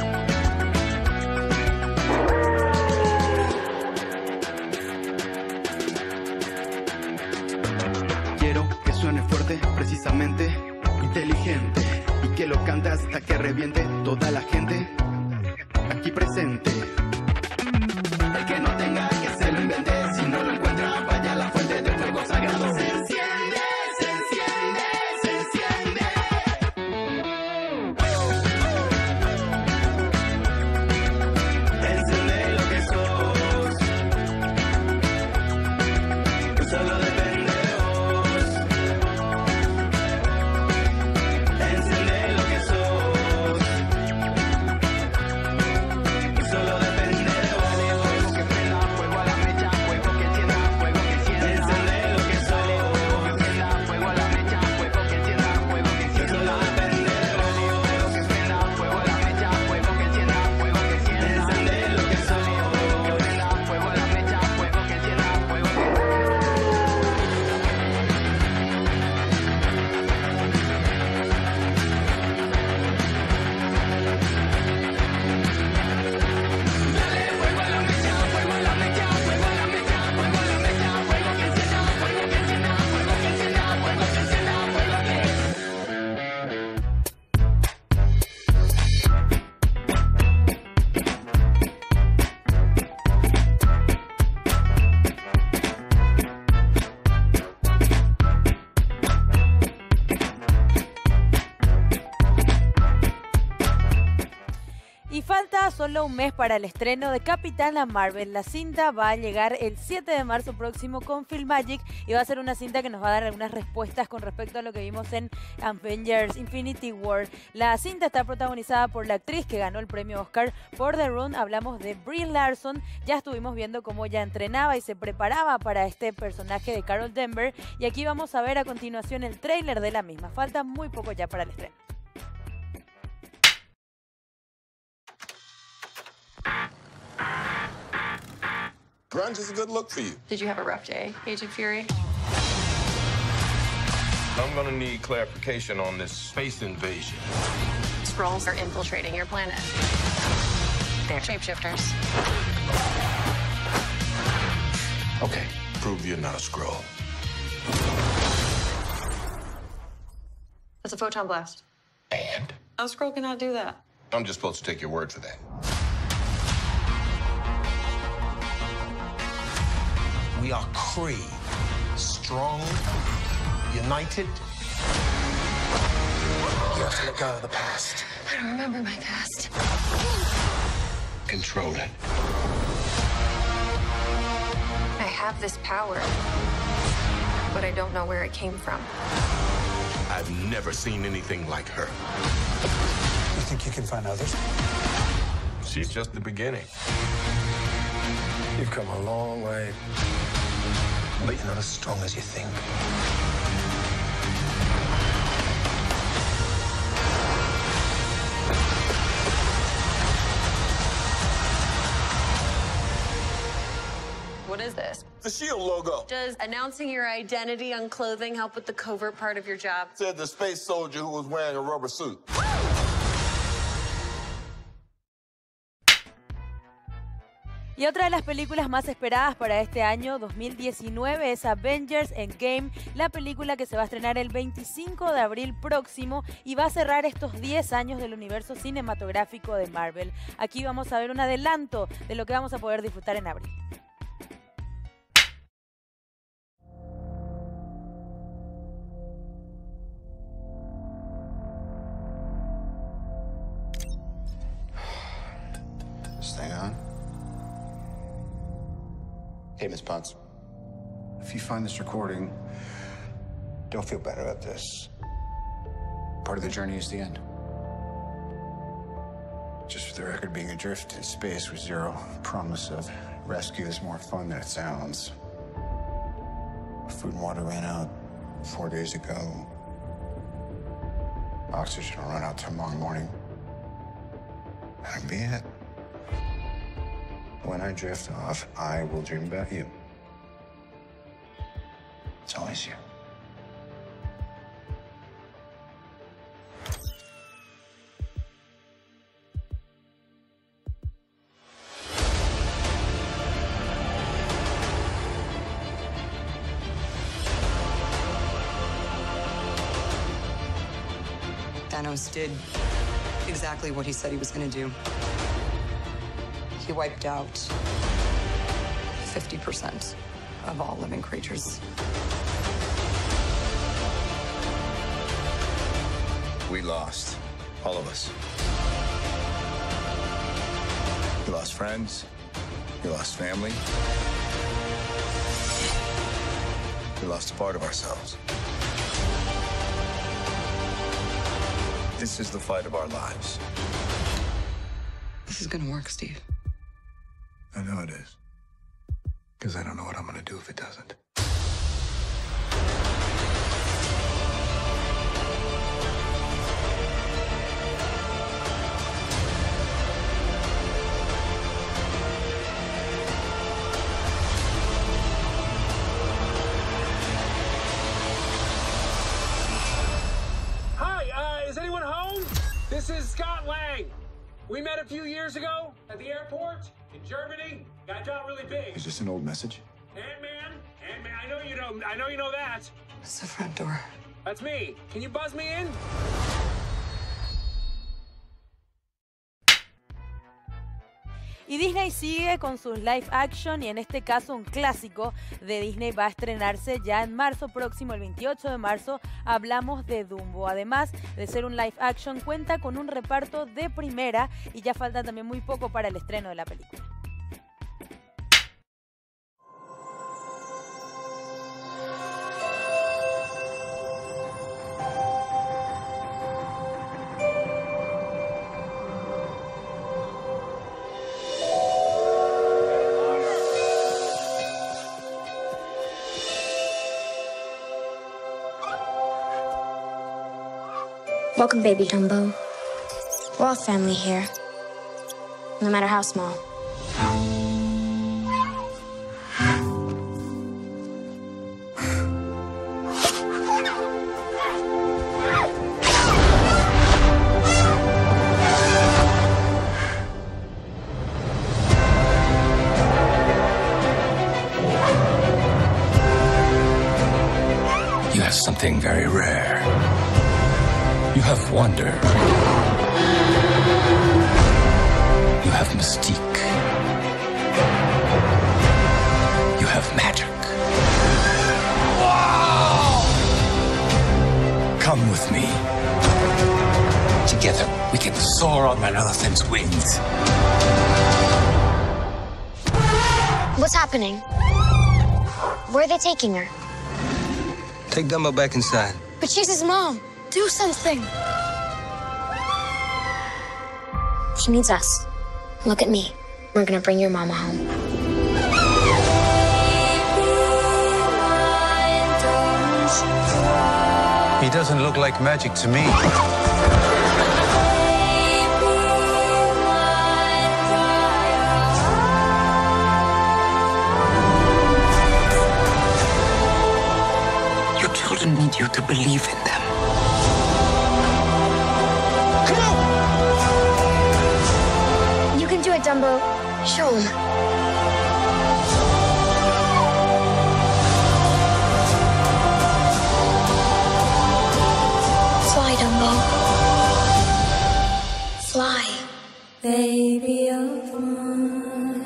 Quiero que suene fuerte, precisamente, inteligente, y que lo cante hasta que reviente toda la gente aquí presente. El que no tenga que se lo invente, si no lo encuentra, vaya a la fuente del fuego sagrado. Se enciende, se enciende, se enciende. Enciende lo que sos. Solo depende de vos. Enciende lo que sos. Solo depende solo un mes para el estreno de Capitana Marvel. La cinta va a llegar el siete de marzo próximo con Filmagic y va a ser una cinta que nos va a dar algunas respuestas con respecto a lo que vimos en Avengers Infinity War. La cinta está protagonizada por la actriz que ganó el premio Oscar por The Run. Hablamos de Brie Larson. Ya estuvimos viendo cómo ella entrenaba y se preparaba para este personaje de Carol Danvers. Y aquí vamos a ver a continuación el tráiler de la misma. Falta muy poco ya para el estreno. Grunge is a good look for you. Did you have a rough day, Agent Fury? I'm gonna need clarification on this space invasion. Skrulls are infiltrating your planet. They're shapeshifters. Okay, prove you're not a Skrull. That's a photon blast. And? A Skrull cannot do that. I'm just supposed to take your word for that. We are Kree. Strong, united. You have to let go of the past. I don't remember my past. Control it. I have this power, but I don't know where it came from. I've never seen anything like her. You think you can find others? She's just the beginning. You've come a long way, but you're not as strong as you think. What is this? The SHIELD logo. Does announcing your identity on clothing help with the covert part of your job? Said the space soldier who was wearing a rubber suit. Y otra de las películas más esperadas para este año dos mil diecinueve es Avengers Endgame, la película que se va a estrenar el veinticinco de abril próximo y va a cerrar estos diez años del universo cinematográfico de Marvel. Aquí vamos a ver un adelanto de lo que vamos a poder disfrutar en abril. Stay on. Hey, Miss Potts. If you find this recording, don't feel bad about this. Part of the journey is the end. Just for the record, being adrift in space with zero promise of rescue is more fun than it sounds. Food and water ran out four days ago. Oxygen will run out tomorrow morning. That'll be it. When I drift off, I will dream about you. It's always you. Thanos did exactly what he said he was going to do. He wiped out fifty percent of all living creatures. We lost, all of us. We lost friends. We lost family. We lost a part of ourselves. This is the fight of our lives. This is going to work, Steve. I know it is. Because I don't know what I'm going to do if it doesn't. Hi, uh, is anyone home? This is Scott Lang. We met a few years ago at the airport in Germany. Got got really big. Is this an old message? Ant-Man, Ant-Man. I know you know. I know you know that. It's the front door. That's me. Can you buzz me in? Y Disney sigue con sus live action y en este caso un clásico de Disney va a estrenarse ya en marzo próximo, el veintiocho de marzo. Hablamos de Dumbo. Además de ser un live action, cuenta con un reparto de primera y ya falta también muy poco para el estreno de la película. Welcome, baby Dumbo. We're all family here, no matter how small. You have something very rare. You have wonder. You have mystique. You have magic. Wow! Come with me. Together, we can soar on an elephant's wings. What's happening? Where are they taking her? Take Dumbo back inside. But she's his mom. Do something. She needs us. Look at me. We're gonna bring your mama home. He doesn't look like magic to me. Your children need you to believe in them. You can do it, Dumbo. Show him. Fly, Dumbo. Fly. Baby of mine.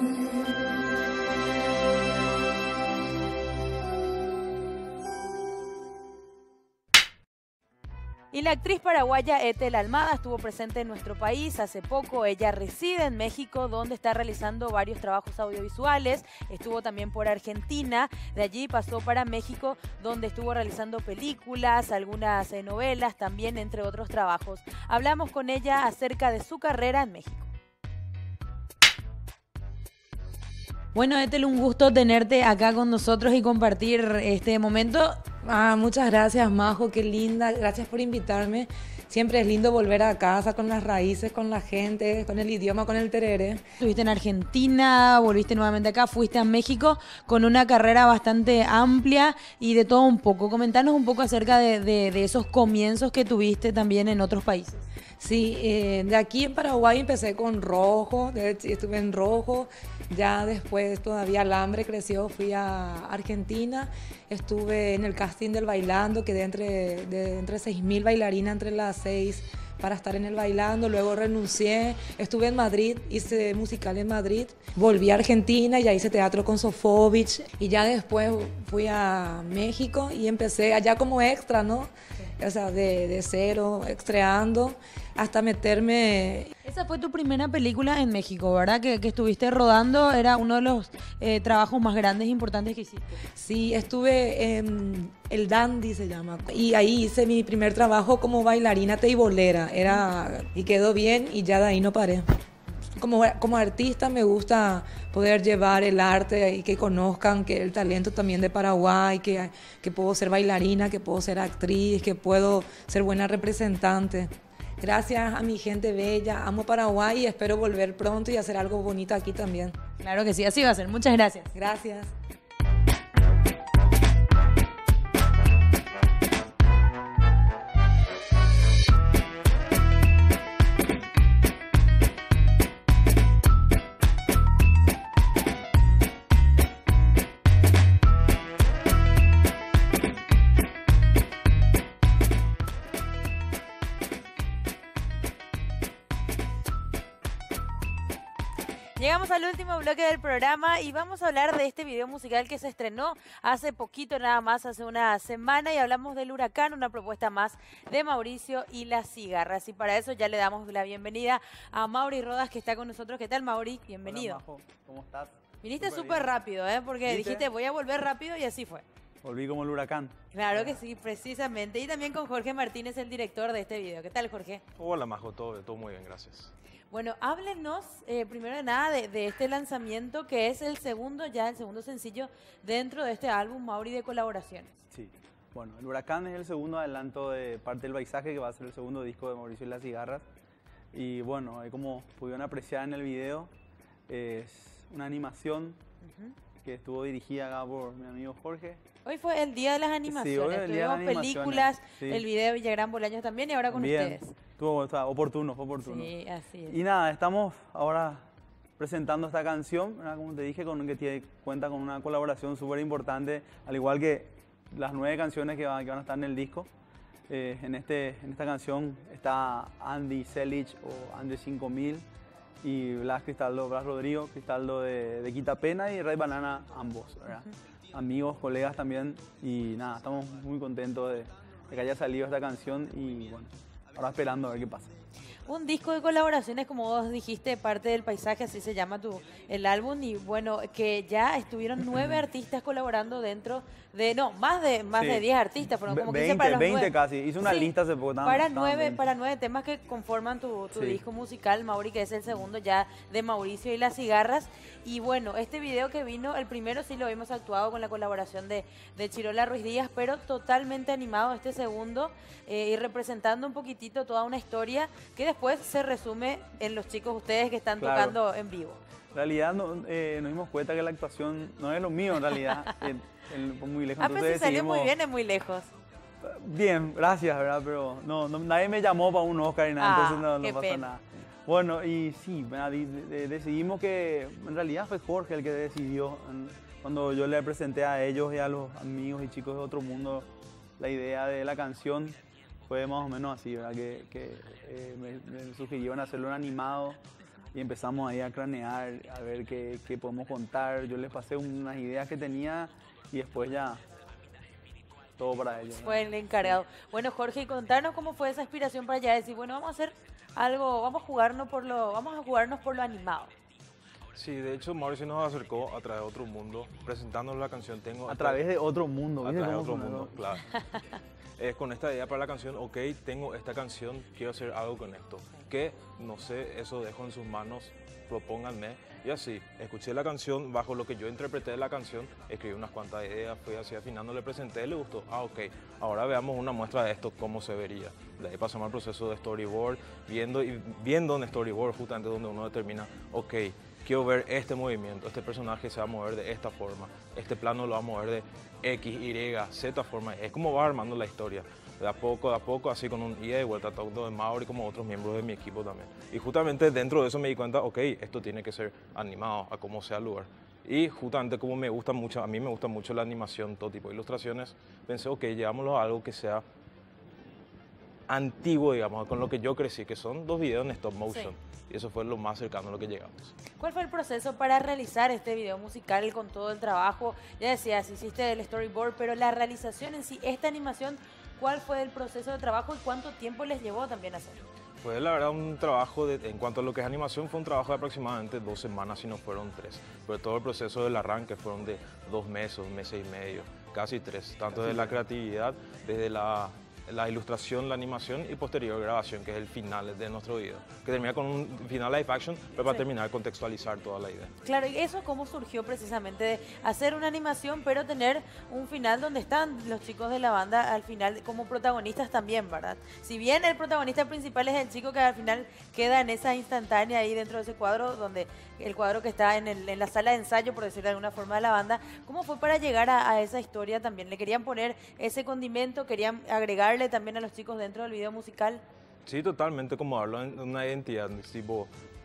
Y la actriz paraguaya Ethel Almada estuvo presente en nuestro país hace poco. Ella reside en México, donde está realizando varios trabajos audiovisuales. Estuvo también por Argentina, de allí pasó para México, donde estuvo realizando películas, algunas eh, novelas también, entre otros trabajos. Hablamos con ella acerca de su carrera en México. Bueno, Ethel, un gusto tenerte acá con nosotros y compartir este momento. Ah, muchas gracias, Majo, qué linda. Gracias por invitarme. Siempre es lindo volver a casa con las raíces, con la gente, con el idioma, con el tereré. Estuviste en Argentina, volviste nuevamente acá, fuiste a México con una carrera bastante amplia y de todo un poco. Comentanos un poco acerca de, de, de esos comienzos que tuviste también en otros países. Sí, eh, de aquí en Paraguay empecé con Rojo, de, estuve en Rojo, ya después todavía Alambre creció, fui a Argentina, estuve en el casting del Bailando, quedé entre, de, entre seis mil bailarinas entre las seis para estar en el Bailando, luego renuncié, estuve en Madrid, hice musical en Madrid, volví a Argentina, ya hice teatro con Sofovich y ya después fui a México y empecé allá como extra, ¿no? O sea, de, de cero, estreando, hasta meterme... Esa fue tu primera película en México, ¿verdad? Que, que estuviste rodando, era uno de los eh, trabajos más grandes e importantes que hiciste. Sí, estuve en El Dandy, se llama, y ahí hice mi primer trabajo como bailarina teibolera, era, y quedó bien y ya de ahí no paré. Como, como artista me gusta poder llevar el arte y que conozcan que el talento también de Paraguay, que, que puedo ser bailarina, que puedo ser actriz, que puedo ser buena representante. Gracias a mi gente bella, amo Paraguay y espero volver pronto y hacer algo bonito aquí también. Claro que sí, así va a ser. Muchas gracias. Gracias. Y Llegamos al último bloque del programa y vamos a hablar de este video musical que se estrenó hace poquito, nada más, hace una semana, y hablamos del Huracán, una propuesta más de Mauricio y las Cigarras. Y para eso ya le damos la bienvenida a Mauri Rodas, que está con nosotros. ¿Qué tal, Mauri? Bienvenido. Hola, Majo. ¿Cómo estás? Viniste súper rápido, ¿eh? Porque ¿Viste? dijiste, voy a volver rápido, y así fue. Volví como el huracán. Claro que sí, precisamente. Y también con Jorge Martínez, el director de este video. ¿Qué tal, Jorge? Hola, Majo. Todo, todo muy bien, gracias. Bueno, háblenos eh, primero de nada de, de este lanzamiento, que es el segundo, ya el segundo sencillo dentro de este álbum, Mauri, de colaboraciones. Sí. Bueno, El Huracán es el segundo adelanto de Parte del Paisaje, que va a ser el segundo disco de Mauricio y las Cigarras. Y bueno, ahí como pudieron apreciar en el video, es una animación uh-huh. que estuvo dirigida acá por mi amigo Jorge. Hoy fue el día de las animaciones. Sí, hoy es el día de las Tuvimos animaciones. películas, Sí. el video de Villagrán Bolaños también, y ahora con Bien. ustedes. Estuvo o sea, oportuno, fue oportuno. Sí, así es. Y nada, estamos ahora presentando esta canción, ¿verdad? Como te dije, con, que tiene, cuenta con una colaboración súper importante, al igual que las nueve canciones que, va, que van a estar en el disco. Eh, en, este, en esta canción está Andy Selich o Andy cinco mil y Blas Cristaldo, Blas Rodrigo, Cristaldo de, de Quitapena y Ray Banana, ambos, ¿verdad? Uh-huh. Amigos, colegas también, y nada, estamos muy contentos de, de que haya salido esta canción y bueno, ahora esperando a ver qué pasa. Un disco de colaboraciones, como vos dijiste, Parte del Paisaje, así se llama tu, el álbum, y bueno, que ya estuvieron nueve artistas colaborando dentro de, no, más de más Sí. de diez artistas, fueron como veinte, quince para los veinte nueve. casi, hice una Sí, lista hace poco. Para nueve, para nueve temas que conforman tu, tu Sí. disco musical, Mauri, que es el segundo ya de Mauricio y las Cigarras. Y bueno, este video que vino, el primero sí lo vimos actuado con la colaboración de, de Chirola Ruiz Díaz, pero totalmente animado este segundo, eh, y representando un poquitito toda una historia que después se resume en los chicos ustedes que están Claro. tocando en vivo. En realidad no, eh, nos dimos cuenta que la actuación no es lo mío en realidad, eh, el- fue muy lejos. Ah, pero si Entonces salió muy decidimos- bien, es muy lejos. Bien, gracias, ¿verdad? Pero no, no, nadie me llamó para un Oscar y nada, Ah, entonces no, no qué pasó pena. nada. Bueno, y sí, ¿verdad? De- de- decidimos que en realidad fue Jorge el que decidió. en- Cuando yo le presenté a ellos y a los amigos y chicos de Otro Mundo la idea de la canción, fue más o menos así, ¿verdad? Que, que eh, me, me sugirieron hacerlo en animado y empezamos ahí a cranear, a ver qué, qué podemos contar. Yo les pasé unas ideas que tenía y después ya todo para ellos. ¿verdad? Fue el encargado. Bueno, Jorge, y contarnos cómo fue esa inspiración para allá, decir, bueno, vamos a hacer algo, vamos a jugarnos por lo, vamos a jugarnos por lo animado. Sí, de hecho, Mauricio nos acercó a través de Otro Mundo, presentándonos la canción. Tengo A través de Otro Mundo. A ¿viste través de cómo Otro sonó? Mundo, claro. Es con esta idea para la canción, ok, tengo esta canción, quiero hacer algo con esto. Que, no sé, eso dejo en sus manos, propónganme. Y así, escuché la canción, bajo lo que yo interpreté de la canción, escribí unas cuantas ideas, fui así afinando, le presenté, le gustó. Ah, ok, ahora veamos una muestra de esto, cómo se vería. De ahí pasamos al proceso de storyboard, viendo, y viendo en storyboard justamente donde uno determina, ok, quiero ver este movimiento, este personaje se va a mover de esta forma, este plano lo va a mover de X, Y, Z forma. Es como va armando la historia. De a poco, de a poco, así con un ida y vuelta, tanto de Mauri como otros miembros de mi equipo también. Y justamente dentro de eso me di cuenta, ok, esto tiene que ser animado a como sea el lugar. Y justamente como me gusta mucho, a mí me gusta mucho la animación, todo tipo de ilustraciones, pensé, ok, llevámoslo a algo que sea antiguo, digamos, con lo que yo crecí, que son dos videos en stop motion. Sí. Y eso fue lo más cercano a lo que llegamos. ¿Cuál fue el proceso para realizar este video musical con todo el trabajo? Ya decías, hiciste el storyboard, pero la realización en sí, esta animación, ¿cuál fue el proceso de trabajo y cuánto tiempo les llevó también hacerlo? Fue la verdad un trabajo, de, en cuanto a lo que es animación, fue un trabajo de aproximadamente dos semanas, si no fueron tres. Pero todo el proceso del arranque fueron de dos meses, un mes y medio, casi tres. Tanto de la creatividad, desde la, la ilustración, la animación y posterior grabación, que es el final de nuestro video. Que termina con un final live action, pero para Sí. terminar contextualizar toda la idea. Claro, ¿y eso cómo surgió precisamente de hacer una animación, pero tener un final donde están los chicos de la banda al final como protagonistas también, ¿verdad? Si bien el protagonista principal es el chico que al final queda en esa instantánea ahí dentro de ese cuadro, donde el cuadro que está en, el, en la sala de ensayo, por decirlo de alguna forma, de la banda, ¿cómo fue para llegar a, a esa historia también? ¿Le querían poner ese condimento? ¿Querían agregarle también a los chicos dentro del video musical? Sí, totalmente como darlo en una identidad, tipo,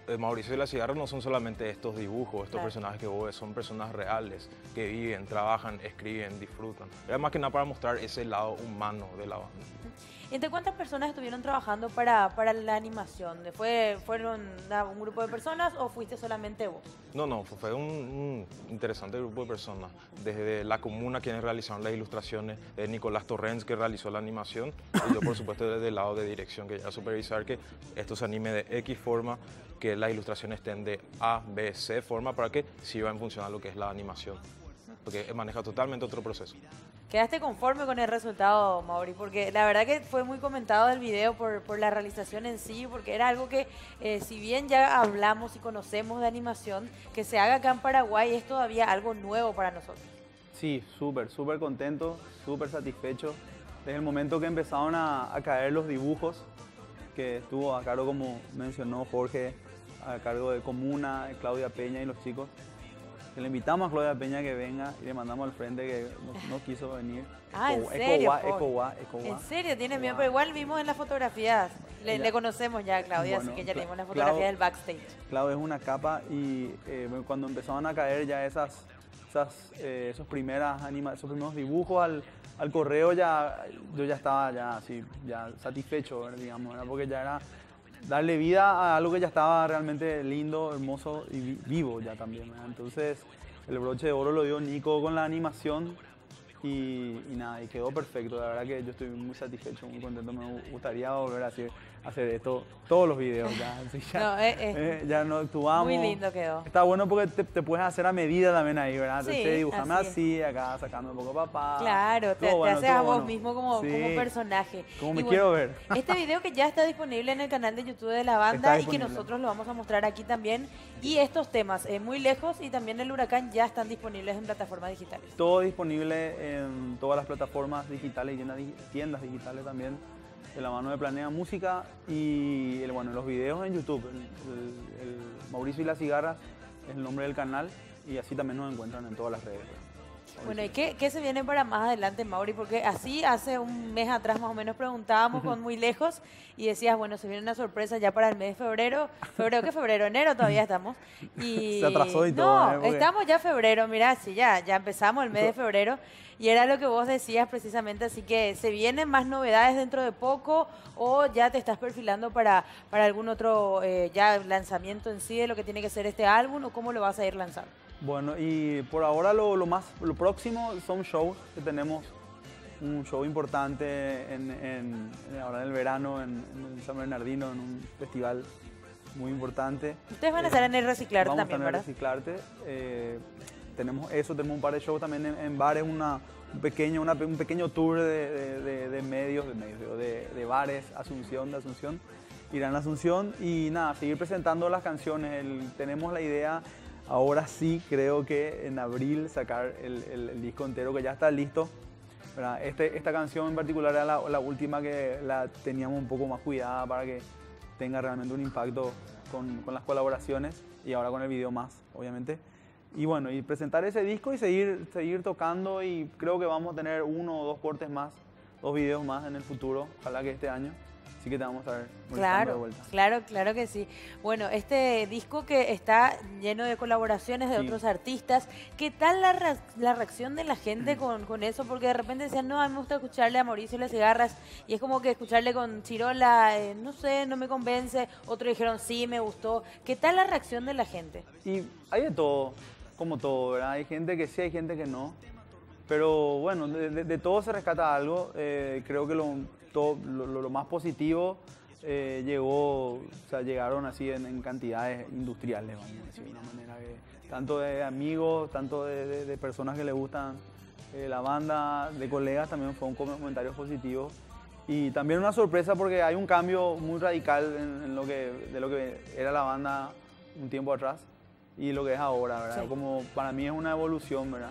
eh, Mauricio y la Cigarra no son solamente estos dibujos, estos Claro. personajes que vos ves, son personas reales que viven, trabajan, escriben, disfrutan. Era más que nada para mostrar ese lado humano de la banda. ¿Entre cuántas personas estuvieron trabajando para, para la animación? ¿Fue, ¿Fueron una- un grupo de personas o fuiste solamente vos? No, no, fue fue un, un interesante grupo de personas. Desde la comuna, quienes realizaron las ilustraciones, de Nicolás Torrens, que realizó la animación, y yo, por supuesto, desde el lado de dirección, que ya supervisar que esto se anime de X forma, que las ilustraciones estén de A, B, C forma, para que sirva en función a lo que es la animación. Porque maneja totalmente otro proceso. ¿Quedaste conforme con el resultado, Mauri? Porque la verdad que fue muy comentado el video por, por la realización en sí, porque era algo que, eh, si bien ya hablamos y conocemos de animación, que se haga acá en Paraguay es todavía algo nuevo para nosotros. Sí, súper, súper contento, súper satisfecho. Desde el momento que empezaron a, a caer los dibujos, que estuvo a cargo, como mencionó Jorge, a cargo de Comuna, de Claudia Peña y los chicos. Que le invitamos a Claudia Peña que venga y le mandamos al frente que no, no quiso venir. Ah, ¿en Eco- serio? Ecowa, Paul? Ecowa, Ecowa. ¿En serio? Tiene miedo, pero igual vimos en las fotografías. Le, Ya. le conocemos ya a Claudia, Bueno, así que ya Cla- leímos las fotografías Clau- del backstage. Claro, es una capa y eh, cuando empezaban a caer ya esas, esas, eh, esos, primeras anima esos primeros dibujos al, al correo, ya, yo ya estaba ya, así, ya satisfecho, ¿verdad? Digamos, ¿verdad? Porque ya era darle vida a algo que ya estaba realmente lindo, hermoso y vi- vivo ya también, ¿verdad? Entonces el broche de oro lo dio Nico con la animación y, y nada, y quedó perfecto. La verdad que yo estoy muy satisfecho, muy contento. Me gustaría volver a hacer, a hacer esto, todos los videos ya. Así ya, No, eh, eh. eh, ya no actuamos. Muy lindo quedó. Está bueno porque te, te puedes hacer a medida también ahí, ¿verdad? Sí, Entonces dibujame así así, acá sacando un poco papá. Claro, te, Todo te bueno, haces todo a vos bueno. mismo como, Sí, como personaje. como Y me bueno, quiero ver. Este video que ya está disponible en el canal de YouTube de la banda Está y que disponible. nosotros lo vamos a mostrar aquí también. Y estos temas, eh, Muy Lejos y también El Huracán, ya están disponibles en plataformas digitales. Todo disponible en todas las plataformas digitales y tiendas, tiendas digitales también, de la mano de Planea Música y el, bueno, los videos en YouTube. El, el- el Mauricio y la Cigarra es el nombre del canal y así también nos encuentran en todas las redes. Bueno, ¿y qué, qué se viene para más adelante, Mauri? Porque así hace un mes atrás más o menos preguntábamos con Muy Lejos y decías, bueno, se viene una sorpresa ya para el mes de febrero. ¿Febrero qué febrero? Enero todavía estamos. Y Se atrasó y no, todo, ¿eh? Porque- estamos ya febrero, mira, sí, ya, ya empezamos el mes de febrero y era lo que vos decías precisamente, así que ¿se vienen más novedades dentro de poco o ya te estás perfilando para, para algún otro eh, ya lanzamiento en sí de lo que tiene que ser este álbum o cómo lo vas a ir lanzando? Bueno, y por ahora lo, lo más, lo próximo son shows, que tenemos un show importante en, en- en- ahora en el verano en, en San Bernardino, en un festival muy importante. Ustedes van a estar en el Reciclarte Vamos también, a estar en ¿verdad? el Reciclarte. eh, tenemos eso, tenemos un par de shows también en, en bares, una, un, pequeño, una- un pequeño tour de, de- de- de medios, de, medios digo, de, de bares, Asunción, de Asunción, Irán Asunción, y nada, seguir presentando las canciones. El- tenemos la idea, ahora sí, creo que en abril sacar el, el- el disco entero que ya está listo. ¿Verdad? Este, esta canción en particular era la, la última que la teníamos un poco más cuidada para que tenga realmente un impacto con, con las colaboraciones y ahora con el video más, obviamente. Y bueno, y presentar ese disco y seguir, seguir tocando y creo que vamos a tener uno o dos cortes más, dos videos más en el futuro, ojalá que este año. Así que te vamos a ver molestando de Claro, vuelta. claro, claro que sí. Bueno, este disco que está lleno de colaboraciones de Sí. otros artistas, ¿qué tal la, re- la reacción de la gente con, con eso? Porque de repente decían, no, a mí me gusta escucharle a Mauricio y las Cigarras, y es como que escucharle con Chirola, eh, no sé, no me convence. Otros dijeron, sí, me gustó. ¿Qué tal la reacción de la gente? Y hay de todo, como todo, ¿verdad? Hay gente que sí, hay gente que no. Pero bueno, de, de- de todo se rescata algo. Eh, creo que lo, todo- lo, lo- lo más positivo eh, llegó, o sea, llegaron así en, en cantidades industriales, vamos a decir de una manera que tanto de amigos, tanto de, de- de personas que les gustan eh, la banda, de colegas también fue un comentario positivo. Y también una sorpresa porque hay un cambio muy radical en, en lo que, de lo que era la banda un tiempo atrás y lo que es ahora, ¿verdad? Sí. Como para mí es una evolución, ¿verdad?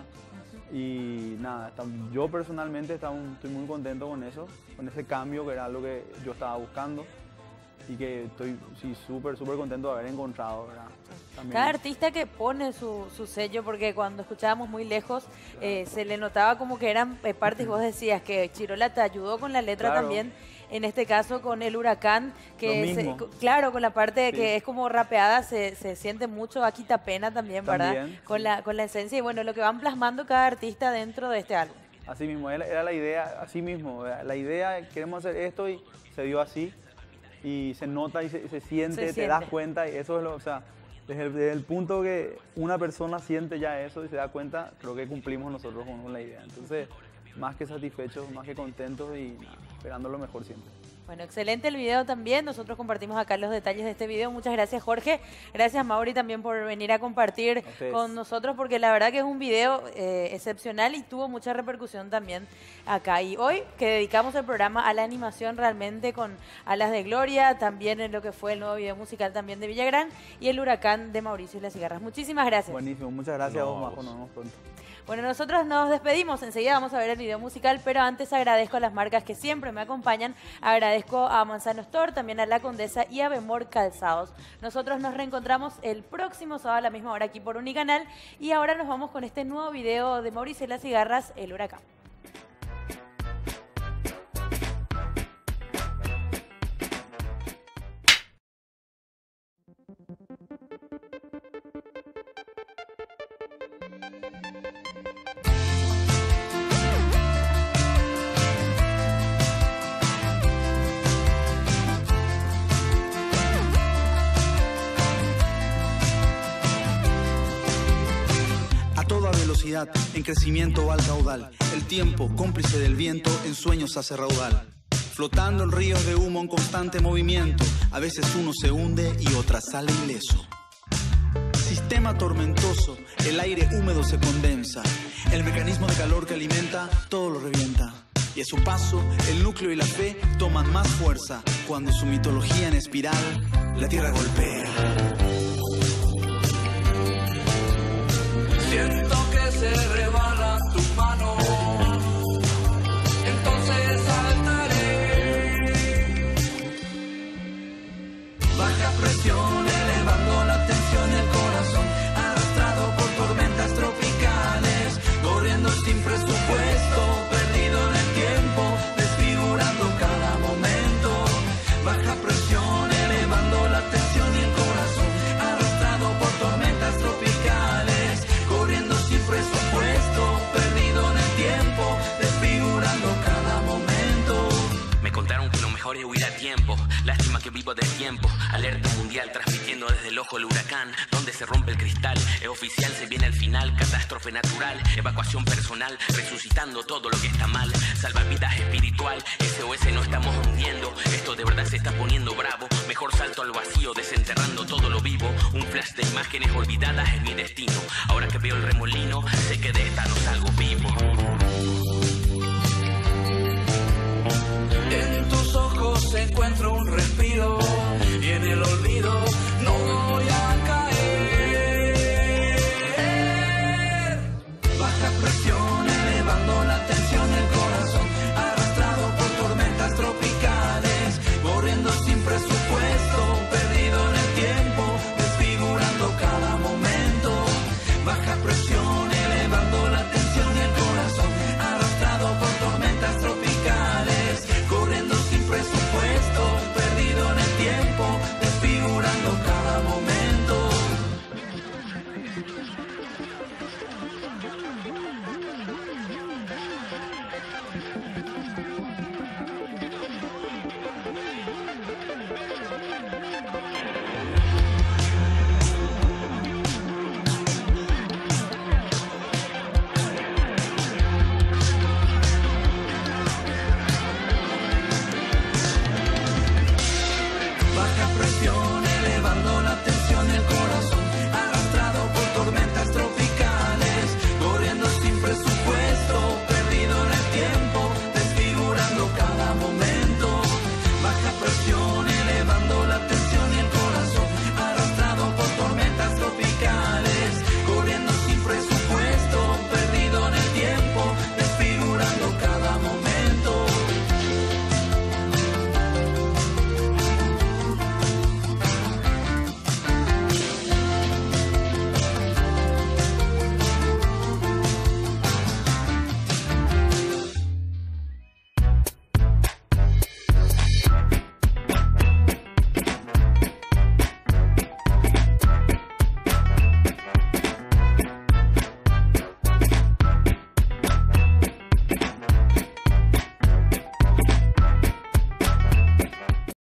Y nada, tam- yo personalmente estaba un- estoy muy contento con eso, con ese cambio que era lo que yo estaba buscando. y que estoy sí, súper, súper contento de haber encontrado, ¿verdad? También. Cada artista que pone su, su sello, porque cuando escuchábamos Muy Lejos, eh, se le notaba como que eran eh, partes, vos decías que Chirola te ayudó con la letra Claro. también, en este caso con El Huracán, que Lo se- mismo. co- claro, con la parte Sí. que es como rapeada, se, se siente mucho a Quitapena también, ¿verdad? También, Con, la, con la esencia y bueno, lo que van plasmando cada artista dentro de este álbum. Así mismo, era, era la idea, así mismo, ¿verdad? La idea, queremos hacer esto y se dio así, y se nota y se, se siente, Se te siente. das cuenta, y eso es lo, o sea, desde el, desde el punto que una persona siente ya eso y se da cuenta, creo que cumplimos nosotros con, con la idea. Entonces, más que satisfechos, más que contentos y nada, esperando lo mejor siempre. Bueno, excelente el video también. Nosotros compartimos acá los detalles de este video. Muchas gracias, Jorge. Gracias, Mauri, también por venir a compartir A ustedes. con nosotros, porque la verdad que es un video eh, excepcional y tuvo mucha repercusión también acá. Y hoy que dedicamos el programa a la animación realmente con Alas de Gloria, también en lo que fue el nuevo video musical también de Villagrán y El Huracán de Mauricio y las Cigarras. Muchísimas gracias. Buenísimo, muchas gracias No, a vos, a Majo, vos. nos vemos pronto. Bueno, nosotros nos despedimos, enseguida vamos a ver el video musical, pero antes agradezco a las marcas que siempre me acompañan, agradezco a Manzano Store, también a La Condesa y a Bemor Calzados. Nosotros nos reencontramos el próximo sábado a la misma hora aquí por Unicanal y ahora nos vamos con este nuevo video de Mauricio y las Cigarras, El Huracán. A toda velocidad, en crecimiento al caudal. El tiempo, cómplice del viento, en sueños hace raudal. Flotando en ríos de humo en constante movimiento. A veces uno se hunde y otra sale ileso. Sistema tormentoso, el aire húmedo se condensa. El mecanismo de calor que alimenta, todo lo revienta. Y a su paso, el núcleo y la fe toman más fuerza. Cuando su mitología en espiral, la tierra golpea. Siento que se rebala tu mano, entonces saltaré. Baja presión, elevando la tensión del corazón, arrastrado por tormentas tropicales, corriendo sin presupuesto, perdido en el tiempo, desfigurando cada momento. Baja presión, elevando la tensión y el corazón, arrastrado por tormentas tropicales, corriendo sin presupuesto, perdido en el tiempo, desfigurando cada momento. Me contaron que lo mejor es huir a tiempo. Lástima que vivo del tiempo. Alerta mundial transmitiendo desde el ojo el huracán, donde se rompe el cristal. Es oficial, se viene el final. Catástrofe natural, evacuación personal, resucitando todo lo que está mal. Salvavidas espiritual, S O S no estamos hundiendo. Esto de verdad se está poniendo bravo. Mejor salto al vacío, desenterrando todo lo vivo. Un flash de imágenes olvidadas es mi destino. Ahora que veo el remolino, sé que de esta no salgo vivo.